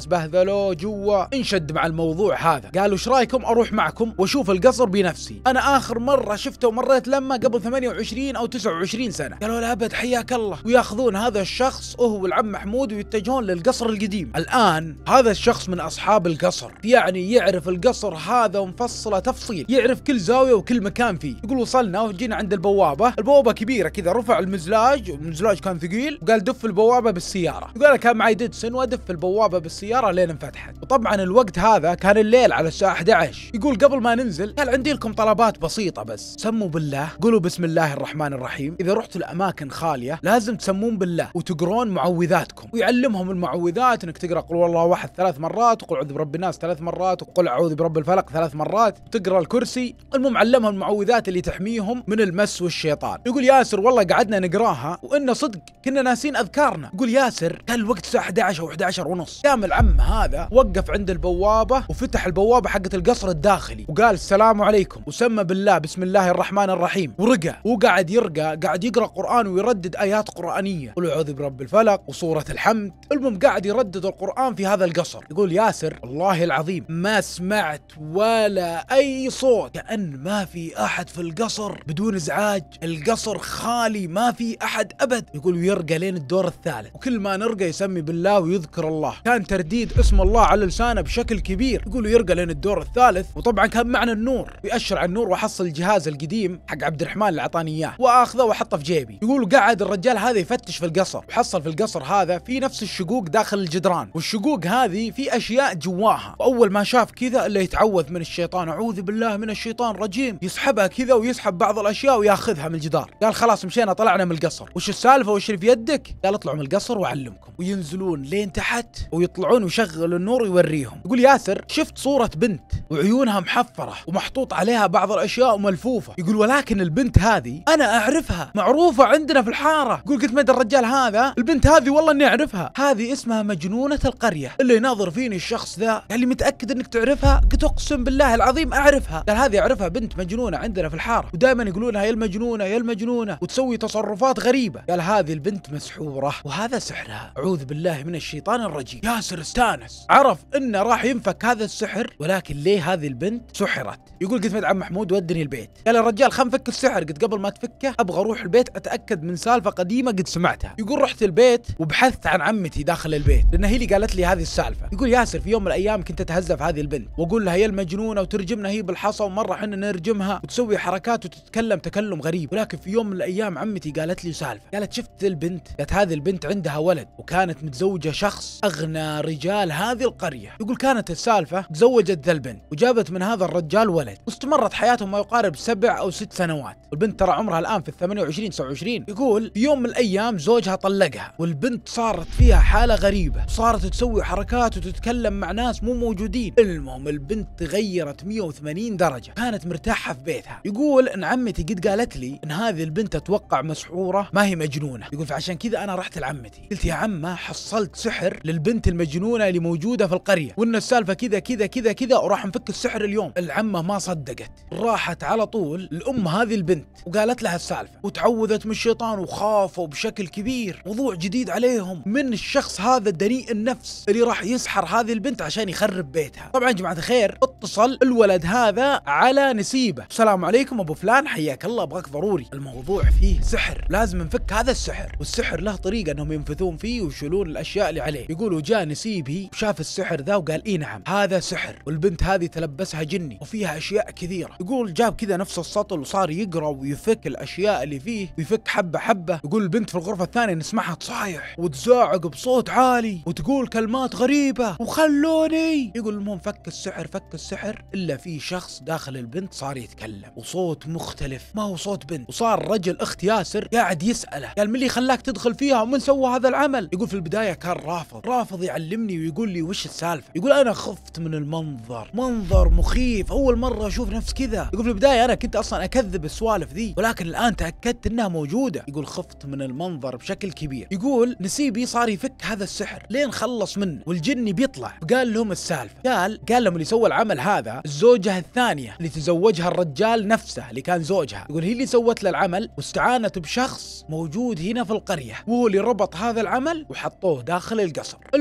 الناس بهذلوه جوا، انشد مع الموضوع هذا. قالوا ايش رايكم اروح معكم واشوف القصر بنفسي، انا اخر مره شفته ومريت لما قبل ثمانية وعشرين او تسعة وعشرين سنه. قالوا لا ابد حياك الله، وياخذون هذا الشخص وهو والعم محمود ويتجهون للقصر القديم. الان هذا الشخص من اصحاب القصر، يعني يعرف القصر هذا ومفصله تفصيل، يعرف كل زاويه وكل مكان فيه. يقول وصلنا وجينا عند البوابه، البوابه كبيره كذا، رفع المزلاج والمزلاج كان ثقيل، وقال دف البوابه بالسياره. يقول كان معي ديدسون وادف البوابه بالسياره لين انفتحت. وطبعا الوقت هذا كان الليل على الساعه أحد عشر. يقول قبل ما ننزل قال عندي لكم طلبات بسيطه بس، سموا بالله، قولوا بسم الله الرحمن الرحيم، اذا رحتوا الاماكن خاليه لازم تسمون بالله وتقرون معوذاتكم، ويعلمهم المعوذات انك تقرا قل والله واحد ثلاث مرات، وقل اعوذ برب الناس ثلاث مرات، وقل اعوذ برب الفلق ثلاث مرات، وتقرا الكرسي. المهم علمهم المعوذات اللي تحميهم من المس والشيطان. يقول ياسر والله قعدنا نقراها وإن صدق كنا ناسين اذكارنا. يقول ياسر كان الوقت الساعه أحد عشر او أحد عشر ونص، قام العم هذا وقف عند البوابه وفتح البوابه حقت القصر الداخلي وقال السلام عليكم، وسمى بالله بسم الله الرحمن الرحيم، ورقى وقعد يرقى، قاعد يقرا قران ويردد ايات قرانيه، قل اعوذ برب الفلق وسوره الحمد. المهم قاعد يردد القران في هذا القصر. يقول ياسر والله العظيم ما سمعت ولا اي صوت، كأن ما في احد في القصر، بدون ازعاج، القصر خالي ما في احد ابد. يقول ويرقى لين الدور الثالث، وكل ما نرقى يسمي بالله ويذكر الله، كان ترديد اسم الله على لسانه بشكل كبير. يقول يرقى لين الدور الثالث، وطبعا كان معنا النور، ويأشر على النور، وحصل الجهاز القديم حق عبد الرحمن اللي اعطاني اياه واخذه واحطه في جيبي. يقول قعد الرجال هذا يفتش في القصر، وحصل في القصر هذا في نفس الشقوق داخل الجدران، والشقوق هذه في اشياء جواها، واول ما شاف كذا الا يتعوذ من الشيطان، اعوذ بالله من الشيطان الرجيم، يسحبها كذا ويسحب بعض الاشياء وياخذها من الجدار. قال خلاص مشينا طلعنا من القصر، وش السالفه وش اللي في يدك؟ قال اطلعوا من القصر واعلمكم. وينزلون لين تحت ويطلعون ويشغلوا النور ويوريهم. يقول ياسر شفت صوره بنت وعيونها محفره ومحطوط عليها بعض الاشياء ملفوفه. يقول ولكن البنت هذه انا اعرفها، معروفه عندنا في الحاره. يقول قلت مدى الرجال هذا البنت هذه والله اني اعرفها، هذه اسمها مجنونه القريه. اللي يناظر فيني الشخص ذا قال لي متاكد انك تعرفها؟ قلت اقسم بالله العظيم اعرفها. قال هذه اعرفها، بنت مجنونه عندنا في الحاره، ودائما يقولونها يا المجنونه يا المجنونه، وتسوي تصرفات غريبه. قال هذه البنت مسحوره وهذا سحرها، اعوذ بالله من الشيطان الرجيم. ياسر استانس، عرف انه راح ينفك هذا السحر، ولكن ليه هذه البنت سحرت. يقول قلت مد عم محمود ودني البيت. قال الرجال خل نفك السحر، قلت قبل ما تفكه ابغى اروح البيت اتاكد من سالفه قديمه قد سمعتها. يقول رحت البيت وبحثت عن عمتي داخل البيت، لان هي اللي قالت لي هذه السالفه. يقول ياسر في يوم من الايام كنت اتهزى في هذه البنت واقول لها يا المجنونه، وترجمنا هي بالحصى، ومره احنا نرجمها وتسوي حركات وتتكلم تكلم غريب. ولكن في يوم من الايام عمتي قالت لي سالفه، قالت شفت البنت؟ قالت هذه البنت عندها ولد وكانت متزوجه شخص اغنى رجال هذه القريه. يقول كانت السالفه تزوجت ذا البنت وجابت من هذا الرجال ولد، واستمرت حياتهم ما يقارب سبع او ست سنوات، والبنت ترى عمرها الان في الثمانية وعشرين تسعة وعشرين. يقول في يوم من الايام زوجها طلقها، والبنت صارت فيها حاله غريبه، صارت تسوي حركات وتتكلم مع ناس مو موجودين. المهم البنت تغيرت مئة وثمانين درجه، كانت مرتاحه في بيتها. يقول ان عمتي قد قالت لي ان هذه البنت اتوقع مسحوره ما هي مجنونه. يقول فعشان كذا انا رحت لعمتي قلت يا عمه حصلت سحر للبنت المجنونه اللي موجوده في القريه، وان السالفه كذا كذا كذا كذا، وراح نفك السحر اليوم. العمه ما صدقت، راحت على طول الام هذه البنت وقالت لها السالفه، وتعوذت من الشيطان، وخافوا بشكل كبير، موضوع جديد عليهم من الشخص هذا دنيء النفس اللي راح يسحر هذه البنت عشان يخرب بيتها. طبعا يا جماعه الخير اتصل الولد هذا على نسيبه، السلام عليكم ابو فلان حياك الله، ابغاك ضروري، الموضوع فيه سحر لازم نفك هذا السحر، والسحر له طريقه انهم ينفثون فيه ويشيلون الاشياء اللي عليه. يقولوا جاء نسيبي وشاف السحر ذا وقال اي نعم هذا سحر، والبنت هذه تلبسها جني وفيها اشياء كثيره. يقول جاب كذا نفس السطل وصار يقرا ويفك الاشياء اللي فيه ويفك حبه حبه. يقول البنت في الغرفه الثانيه نسمعها تصايح وتزاعق بصوت عالي وتقول كلمات غريبه وخلوني. يقول المهم فك السحر فك السحر، الا في شخص داخل البنت صار يتكلم وصوت مختلف ما هو صوت بنت، وصار رجل اخت ياسر قاعد يساله قال من اللي خلاك تدخل فيها ومن سوى هذا العمل؟ يقول في البدايه كان رافض رافض يعلمني ويقول لي وش السالفه. يقول انا خفت من المنظر، منظر مخيف، اول مره اشوف نفس كذا. يقول في البدايه انا كنت اصلا اكذب السوالف ذي، ولكن الان تاكدت انها موجوده. يقول خفت من المنظر بشكل كبير. يقول نسيبي صار يفك هذا السحر لين خلص منه، والجني بيطلع وقال لهم السالفه، قال قال لهم اللي سوى العمل هذا الزوجه الثانيه اللي تزوجها الرجال نفسه اللي كان زوجها. يقول هي اللي سوت له العمل واستعانت بشخص موجود هنا في القريه، وهو اللي ربط هذا العمل وحطوه داخل القصر. المهم طلع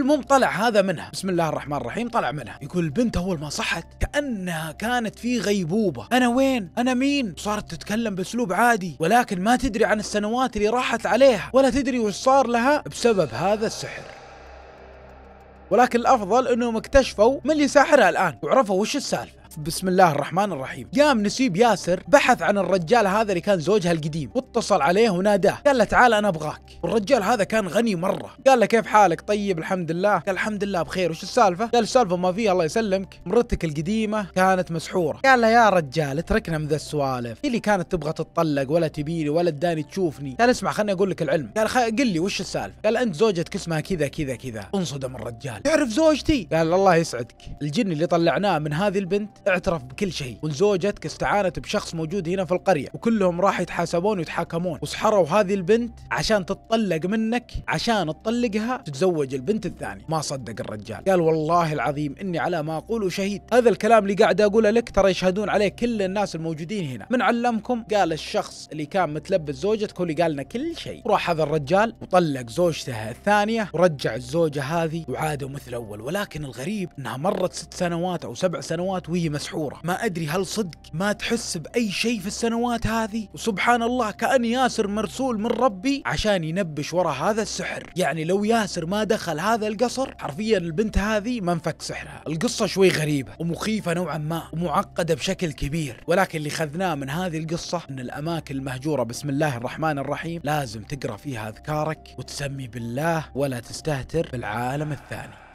طلع هذا منها. بسم الله الرحمن الرحيم، طلع منها. يقول البنت اول ما صحت كأنها كانت في غيبوبة، انا وين؟ انا مين؟ صارت تتكلم باسلوب عادي، ولكن ما تدري عن السنوات اللي راحت عليها، ولا تدري وش صار لها بسبب هذا السحر. ولكن الافضل انهم اكتشفوا من اللي ساحرها الان وعرفوا وش السالفة. بسم الله الرحمن الرحيم، قام نسيب ياسر بحث عن الرجال هذا اللي كان زوجها القديم، واتصل عليه وناداه، قال له تعال انا ابغاك. والرجال هذا كان غني مره، قال له كيف حالك؟ طيب الحمد لله. قال الحمد لله بخير. وش السالفه؟ قال السالفه ما فيها الله يسلمك، مرتك القديمه كانت مسحوره. قال له يا رجال اتركنا من ذا السوالف، هي اللي كانت تبغى تتطلق ولا تبيني ولا تداني تشوفني. قال اسمع خلني اقول لك العلم. قال قل لي وش السالفه؟ قال انت زوجتك اسمها كذا كذا كذا. انصدم الرجال، تعرف زوجتي؟ قال الله يسعدك، الجن اللي طلعناه من هذه البنت اعترف بكل شيء، وزوجتك استعانت بشخص موجود هنا في القرية، وكلهم راح يتحاسبون ويتحاكمون، وسحروا هذه البنت عشان تتطلق منك، عشان تطلقها تتزوج البنت الثانية. ما صدق الرجال، قال والله العظيم اني على ما اقول شهيد، هذا الكلام اللي قاعد اقوله لك ترى يشهدون عليه كل الناس الموجودين هنا. من علمكم؟ قال الشخص اللي كان متلبس زوجتك هو اللي قال لنا كل شيء. وراح هذا الرجال وطلق زوجته الثانية ورجع الزوجة هذه وعادوا مثل اول. ولكن الغريب انها مرت ست سنوات او سبع سنوات وهي مسحورة، ما ادري هل صدق ما تحس باي شيء في السنوات هذه. وسبحان الله كأن ياسر مرسول من ربي عشان ينبش ورا هذا السحر. يعني لو ياسر ما دخل هذا القصر حرفيا البنت هذه ما انفك سحرها. القصة شوي غريبة ومخيفة نوعا ما ومعقدة بشكل كبير، ولكن اللي خذناه من هذه القصة ان الاماكن المهجورة بسم الله الرحمن الرحيم لازم تقرأ فيها اذكارك وتسمي بالله ولا تستهتر بالعالم الثاني.